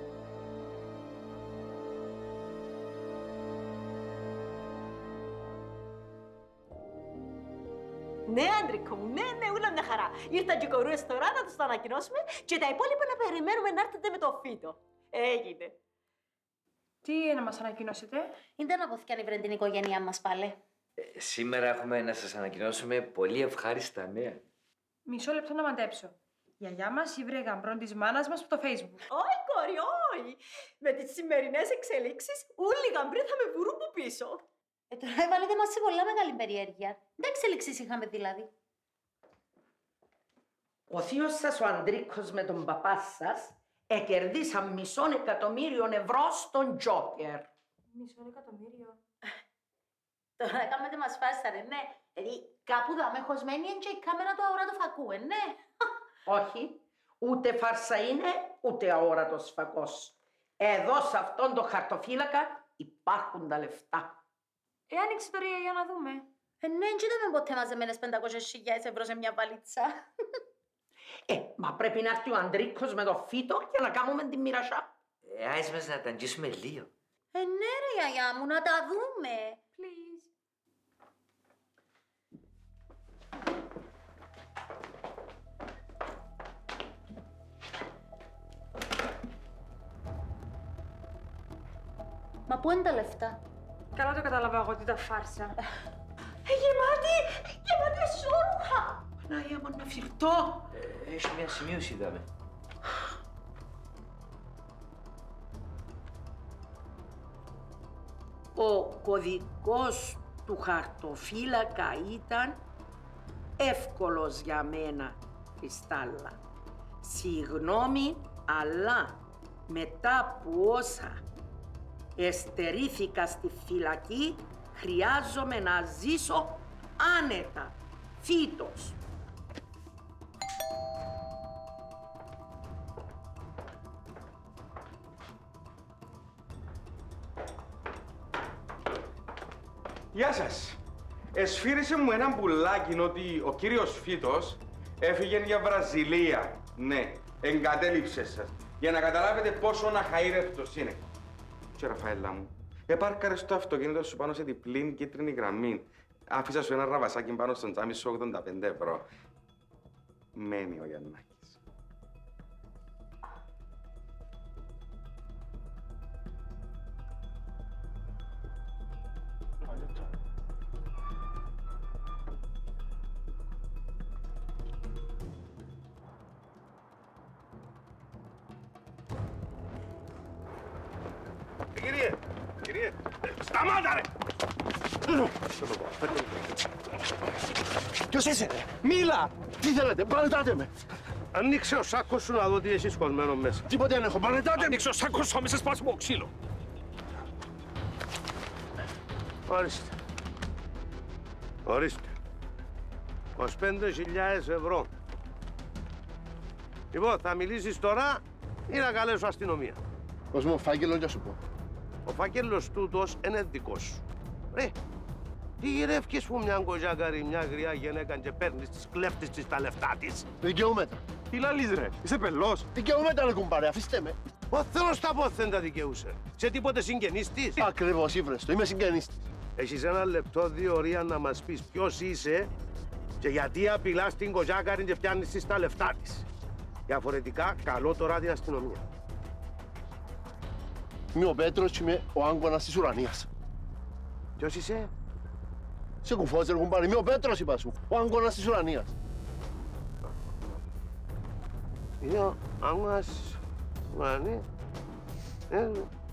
Ναι, Αντρικό μου, ναι, ναι, ούλα μια χαρά. Ήρθαν και οι κορούες τώρα να τους το ανακοινώσουμε και τα υπόλοιπα να περιμένουμε να έρθετε με το φύτο. Έγινε. Τι είναι να μας ανακοινώσετε? Είναι να αποθηκάνει βρε την οικογένειά μας πάλι. Ε, σήμερα έχουμε να σας ανακοινώσουμε πολύ ευχάριστα νέα. Μισό λεπτό να μαντέψω. Η γιαγιά μας ήβρε γαμπρόν της μάνας μας από το Facebook. Όχι, κόρη, όχι. Με τις σημερινές εξελίξεις, όλοι οι γαμπροί θα με βουρούν που πίσω. Ε, τώρα έβαλετε μας σε πολλά μεγάλη περιέργεια. Δεν εξελίξεις είχαμε δηλαδή. Ο θείος σας, ο Αντρίκος με τον παπά σας, εκερδίσαν μισό εκατομμύριο ευρώ στον Τζόκερ. Μισό εκατομμύριο. Τώρα κάνετε μας φάρσα, ρε, ναι. Δηλαδή, κάπου δάμε χωσμένη είναι και η κάμερα του αόρατου φακού, ε, ναι. Όχι, ούτε φάρσα είναι, ούτε αόρατος φακός. Εδώ, σε αυτόν τον χαρτοφύλακα, υπάρχουν τα λεφτά. Ε, άνοιξε τώρα για να δούμε. Ε, ναι, δεν είδαμε ποτέ μαζεμένες πεντακόσιες χιλιάδες ευρώ σε μια βαλίτσα. Ε, μα πρέπει να έρθει ο Αντρίκος με το φύτο για να κάνουμε την μοιρασιά. Ε, άσε μας να τα αγγίσουμε λίγο. Ε, ναι, ρε, γιαγιά μου, να τα δούμε. Please. Μα πού είναι τα λεφτά? Καλά το κατάλαβα εγώ ότι ήταν φάρσα. Ε, γεμάτη, γεμάτη εσώρουχα. Παναγία μου, να φυρτώ. Ε, έχει μια σημείωση, είδαμε. Ο κωδικός του χαρτοφύλακα ήταν εύκολος για μένα, Χριστάλλα. Συγγνώμη, αλλά μετά από όσα εστερήθηκα στη φυλακή, χρειάζομαι να ζήσω άνετα. Φύτος. Γεια σας. Εσφύρισε μου ένα μπουλάκι ότι ο κύριος Φύτος έφυγε για Βραζιλία. Ναι, εγκατέλειψε σας. Για να καταλάβετε πόσο αχαήρευτος είναι. Και Ραφαέλα μου, επάρκαρες το αυτοκίνητο σου πάνω σε διπλή κίτρινη γραμμή. Άφησα σου ένα ραβασάκι πάνω στον τζάμι σου ογδόντα πέντε ευρώ. Μένει ο Γιαννάκης. Κύριε, κύριε, σταμάτα ρε! Ποιος είσαι ρε, μίλα! Τι θέλετε, παρετάτε με! Ανοίξε ο σάκος σου να δω τι έχεις κοσμένο μέσα. Τίποτε δεν έχω, παρετάτε με! Ανοίξε ο σάκος σου, αμέσως σπάσου από ξύλο. Ορίστε. Ορίστε. είκοσι πέντε χιλιάδες ευρώ. Λοιπόν, θα μιλήσεις τώρα ή να καλέσω αστυνομία. Δώσ' μου φάκελο και σου πω. Ο φάκελος τούτος είναι δικός σου. Ρε, τι γυρεύκεις που μια κοζάκαρη, μια γριά γυναίκα και παίρνεις τις κλέφτες της τα λεφτά της. Δικαιούμετα. Τι λαλείς ρε, είσαι πελός. Δικαιούμετα ρε κουμπάρε, αφήστε με. Ο Θεός τα πόθεν τα δικαιούσε. Σε τίποτε συγγενής της. Ακριβώς ήβρες το, είμαι συγγενής της. Έχεις ένα λεπτό, δύο ωρία να μας πεις ποιος είσαι και γιατί απειλάς την κοζάκαρη και φτιάνεις της τα λεφτά της. Διαφορετικά, καλώ τώρα την αστυνομία. Είμαι ο Πέτρος και είμαι ο άγκωνας της ουρανίας. Ποιος είσαι? Σε κουφός ρε κουμπάρε, είμαι ο Πέτρος είπα σου, ο άγκωνας της ουρανίας. Είναι ο άγκωνας ουρανίας. Ε,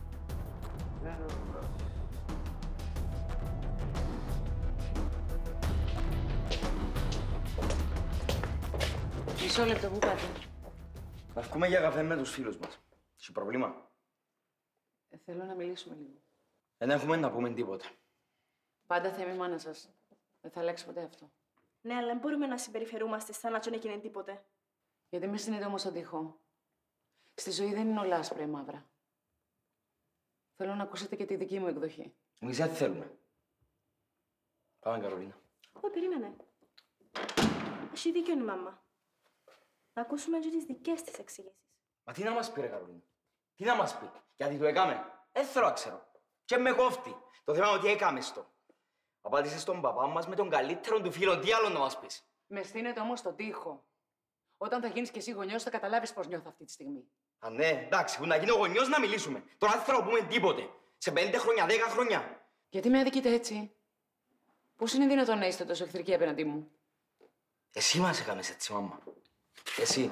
Μισό λεπτό, πού πάτε? Να βγούμε για καφέ με τους φίλους μας. Έχει πρόβλημα? Ε, θέλω να μιλήσουμε λίγο. Δεν έχουμε να πούμε τίποτα. Πάντα θα είμαι η μάνα σας. Δεν θα αλλάξει ποτέ αυτό. Ναι, αλλά δεν μπορούμε να συμπεριφερούμαστε σαν να δεν έγινε τίποτε. Γιατί με στείνετε όμως στον τοίχο. Στη ζωή δεν είναι όλα άσπρα ή μαύρα. Θέλω να ακούσετε και τη δική μου εκδοχή. Εμείς δεν θέλουμε. Πάμε, Καρολίνα. Όχι, περίμενε. Έχει δίκιο η μάμα. Να ακούσουμε και τις δικές της εξηγήσεις. Μα τι να μας πει, ρε Καρολίνα. Τι να μας πει. Γιατί το έκαμε. Δεν θέλω να ξέρω. Και με κόφτει. Το θέμα είναι ότι έκαμε στο. Απάντησε στον παπά μας με τον καλύτερο του φίλο. Τι άλλο να μας πεις. Με στείνετε όμως στον τοίχο. Όταν θα γίνεις κι εσύ γονιός, θα καταλάβεις πώς νιώθω αυτή τη στιγμή. Α, ναι, εντάξει, που να γίνω γονιός να μιλήσουμε. Τώρα δεν θέλω να πούμε τίποτε. Σε πέντε χρόνια, δέκα χρόνια. Γιατί με αδικείτε έτσι? Πώς είναι δυνατόν να είστε τόσο εχθρικοί απέναντί μου? Εσύ μας έκαμες έτσι, μάμα. Εσύ.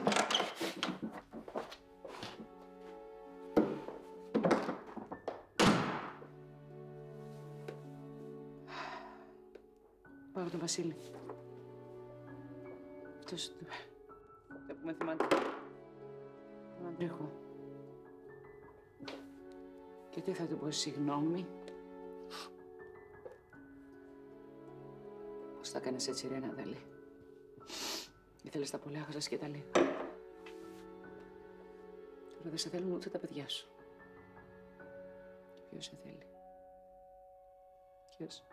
Πάω τον Βασίλη. Αυτός... Δεν που με θυμάται. Τον αντέχω. Και τι θα του πω, συγγνώμη. Πώς θα κάνεις έτσι, ρε Ναταλή? Ήθελες τα πολλά, χάσας και τα λίγα. Τώρα δεν σε θέλουν ούτε τα παιδιά σου. Και ποιος σε θέλει? Ποιος?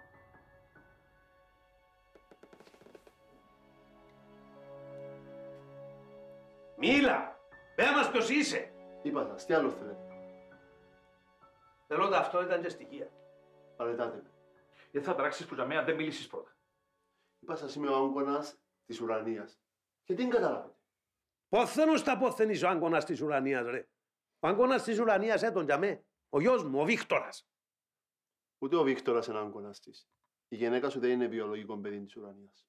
Μίλα! Πες μας ποιος είσαι! Είπα σας, τι άλλο θέλετε? Θέλω ταυτότητα και στοιχεία. Παρετάτε με. Γιατί θα τράξεις που για μένα δεν μιλήσεις πρώτα. Είπα σας, είμαι ο άγκωνας της ουρανίας. Και τι καταλάβετε? Πόθενος τα πόθεν είσαι ο άγκωνας της ουρανίας, ρε. Ο άγκωνας της ουρανίας έτον για μέ. Ο γιος μου, ο Βίκτορας. Ούτε ο Βίκτορας είναι άγκωνας της. Η γυναίκα σου δεν είναι βιολογικό παιδί της ουρανίας.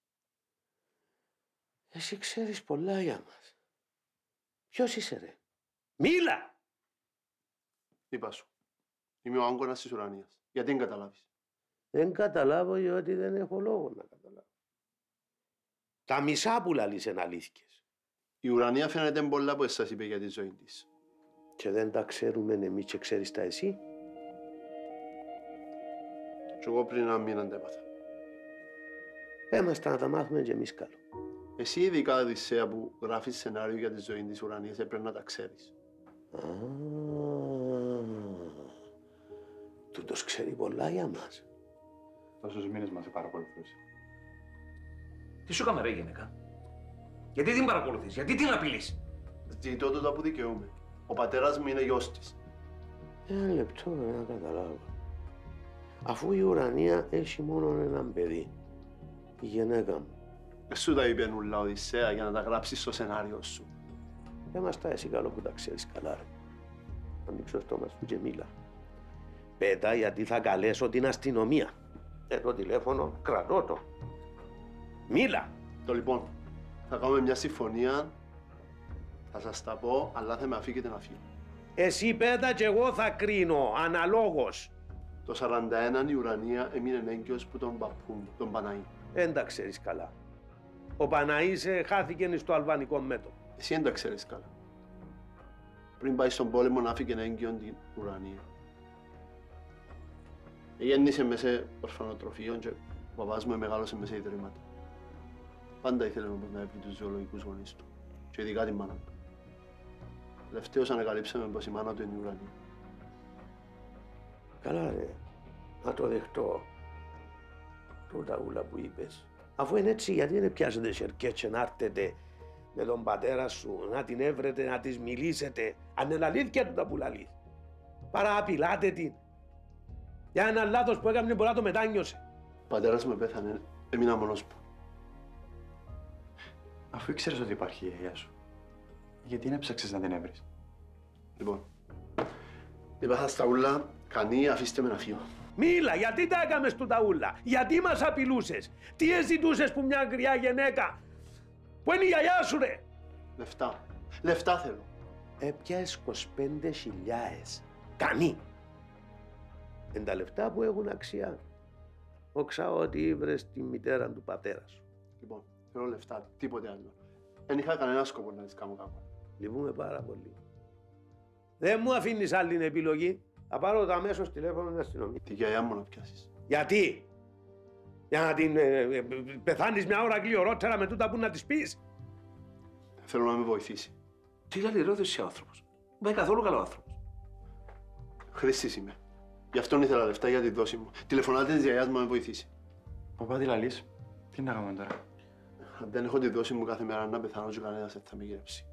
Εσύ ξέρεις πολλά για μας. Ποιος είσαι, ρε? Μίλα! Είπα σου. Είμαι ο άγκωνας της ουρανίας. Γιατί δεν καταλάβεις? Δεν καταλάβω γιατί δεν έχω λόγο να καταλάβω. Τα μισά που λαλείς είναι αλήθικες. Η ουρανία φαίνεται πολλά που εσάς είπε για τη ζωή της. Και δεν τα ξέρουμε εμείς και ξέρεις τα εσύ. Κι εγώ πριν ένα μήνα τα έμαθα. Έμαστε να τα μάθουμε και εμείς καλό. Εσύ ειδικά, Οδυσσέα, που γράφεις σενάριο για τη ζωή της ουρανίας, έπρεπε να τα ξέρεις. Α, τούτος ξέρει πολλά για μας. Τόσους μήνες μας παρακολουθούσε. Τι σου έκαμε, ρε γυναίκα? Γιατί την παρακολουθείς, γιατί την απειλείς? Ζητώ το που δικαιούμαι. Ο πατέρας μου είναι γιος της. Ένα λεπτό να καταλάβω. Αφού η ουρανία έχει μόνο έναν παιδί, η γυναίκα μου. Εσύ τα είπε νουλά, Οδυσσέα, για να τα γράψεις στο σενάριο σου. Δεν μας τα εσύ καλό που τα ξέρεις καλά, ρε. Ανοίξω το στόμα σου και μίλα. Πέτα, γιατί θα καλέσω την αστυνομία. Ε, το τηλέφωνο, κρατώ το. Μίλα! Το λοιπόν, θα κάνουμε μια συμφωνία, θα σας τα πω, αλλά θα με αφήκετε να φύγω. Εσύ πέτα και εγώ θα κρίνω, αναλόγως. Το σαράντα ένα η ουρανία έμεινε έγκυος που τον παππού μου, τον Παναή. Δεν τα ξέρεις καλά. Ο Παναής χάθηκε στο αλβανικό μέτωπο. Εσύ δεν τα ξέρεις καλά. Πριν πάει στον πόλεμο, άφηκε έγκυον την ουρανία. Γέννησε μέσα σε ορφανοτροφείο και ο παπάς μου μεγάλωσε μέσα σε ιδρύματα. Πάντα ήθελε όμως να έβγει τους ζωολογικούς γονείς του, και ειδικά την μάνα του. Τελευταίως ανακαλύψαμε πως η μάνα του είναι η ουρανία. Καλά ρε, να το δεχτώ. τούτα ούλα που είπες. Αφού είναι έτσι, γιατί δεν πιάσετε σερκές και να έρθετε με τον πατέρα σου, να την έβρετε, να της μιλήσετε, αν είναι αλήθεια τούτα που λαλείς. Παρά απειλάτε την. Για ένα λάθος που έκανε μπορεί να το μετάνιωσε. Ο πατέρας με πέθανε, έμεινα μόνος μου. Αφού ήξερες ότι υπάρχει η γιαγιά σου, γιατί δεν έψαξες να την έβρεις? Λοιπόν, είπα στα ούλα, κανεί αφήστε με να φύγω. Μίλα, γιατί τα έκαμες του τα ούλα, γιατί μας απειλούσες, τι εζητούσες που μια αγριά γυναίκα, που είναι η γιαγιά σου ρε. Λεφτά, λεφτά θέλω. Έπιασες είκοσι πέντε χιλιάδες, κανεί. Εν τα λεφτά που έχουν αξία. Όξα ότι ήβρες τη μητέρα του πατέρα σου. Λοιπόν, θέλω λεφτά, τίποτε άλλο. Δεν είχα κανένα σκοπό να της κάνω κάπου. Λυπούμε πάρα πολύ. Δεν μου αφήνεις άλλη επιλογή. Θα πάρω το αμέσως τηλέφωνο στην αστυνομία. Τη γιαγιά μου να πιάσεις. Γιατί? Για να την ε, ε, πεθάνεις μια ώρα γλυωρότερα με τούτα που να της πεις. Θέλω να με βοηθήσει. Τι λέει ρε εσύ άνθρωπος. Δεν είναι καθόλου καλό άνθρωπος. Χρήστης είμαι. Γι' αυτόν ήθελα λεφτά για τη δόση μου. Τηλεφωνάτε της γιαγιάς μου να με βοηθήσει. Παπά, τι λαλείς, τι να κάνουμε τώρα? Αν δεν έχω τη δόση μου κάθε μέρα να πεθάνω και κανένας δεν θα με γυρέψει.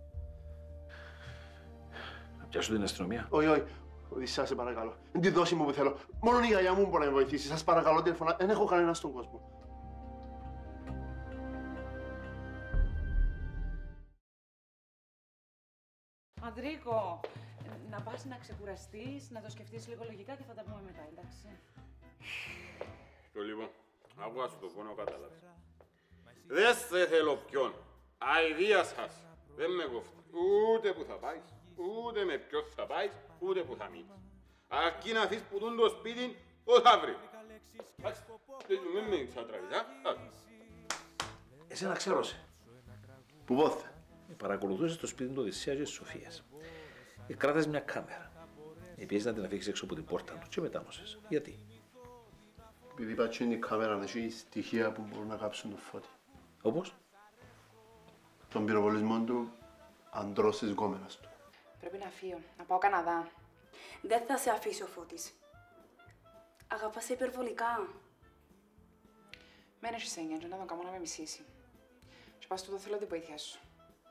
Να πιάσω την αστυνομία. Όχι, όχι. Οδυσσέα, σε παρακαλώ. Είναι τη δόση μου που θέλω. Μόνο η γιαγιά μου μπορεί να με βοηθήσει. Σας παρακαλώ, τηλεφωνάτε. Δεν έχω κανένα στον κόσμο. Ανδρίκο, να πας να ξεκουραστείς, να το σκεφτείς λίγο λογικά και θα τα πούμε μετά, εντάξει? Το λοιπόν, άκουα σου το πόνο κατάλαβες. Δεν σε θέλω ποιον. Αηδία σας. Δεν με κόφτει. Ούτε που θα πάεις, ούτε με ποιος θα πάεις, ούτε που θα μείνεις. Αρκεί να αφήσεις που τούν το σπίτι, πώς θα βρει. Εντάξει, μην με ξατραβείς, α. Εσένα ξέρω σε. Που πόθε? Παρακολουθούσες το σπίτι του Οδυσσέα και της Σοφίας. Κράτας μια κάμερα. Επίσης να την αφήσεις έξω από την πόρτα του και μετάνωσες. Γιατί? Επειδή πάτσι είναι η κάμερα να έχει στοιχεία που μπορούν να κάψουν το Φώτη. Όπως? Τον πυροβολισμό του αντρός της γκόμενας του. Πρέπει να φύγω, να πάω Καναδά. Δεν θα σε αφήσει ο Φώτης. Αγαπάς σε υπερβολικά. Μένε σε έννοια, να τον κάνω να με μισήσει. Και πας τούτο θέλω την βοήθεια σου.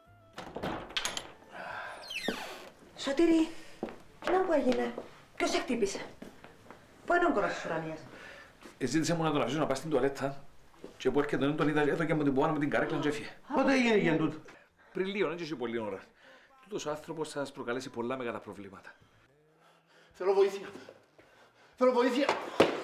Σωτήρη, να που έγινε, ποιος σε χτύπησε? Πού είναι ο κόρος της Ουρανίας? Ζήτησε μου να τον αφήσω να πάει στην τουαλέτα και που έρχεται τον είδα εδώ και μου την πουάνα με την καρέκλα και έφυγε. Πότε έγινε για τούτο? Πριν λίγο, δεν είχε πολύ ώρα. Τούτος ο άνθρωπος θα σας προκαλέσει πολλά μεγάλα προβλήματα. Θέλω βοήθεια. Θέλω βοήθεια.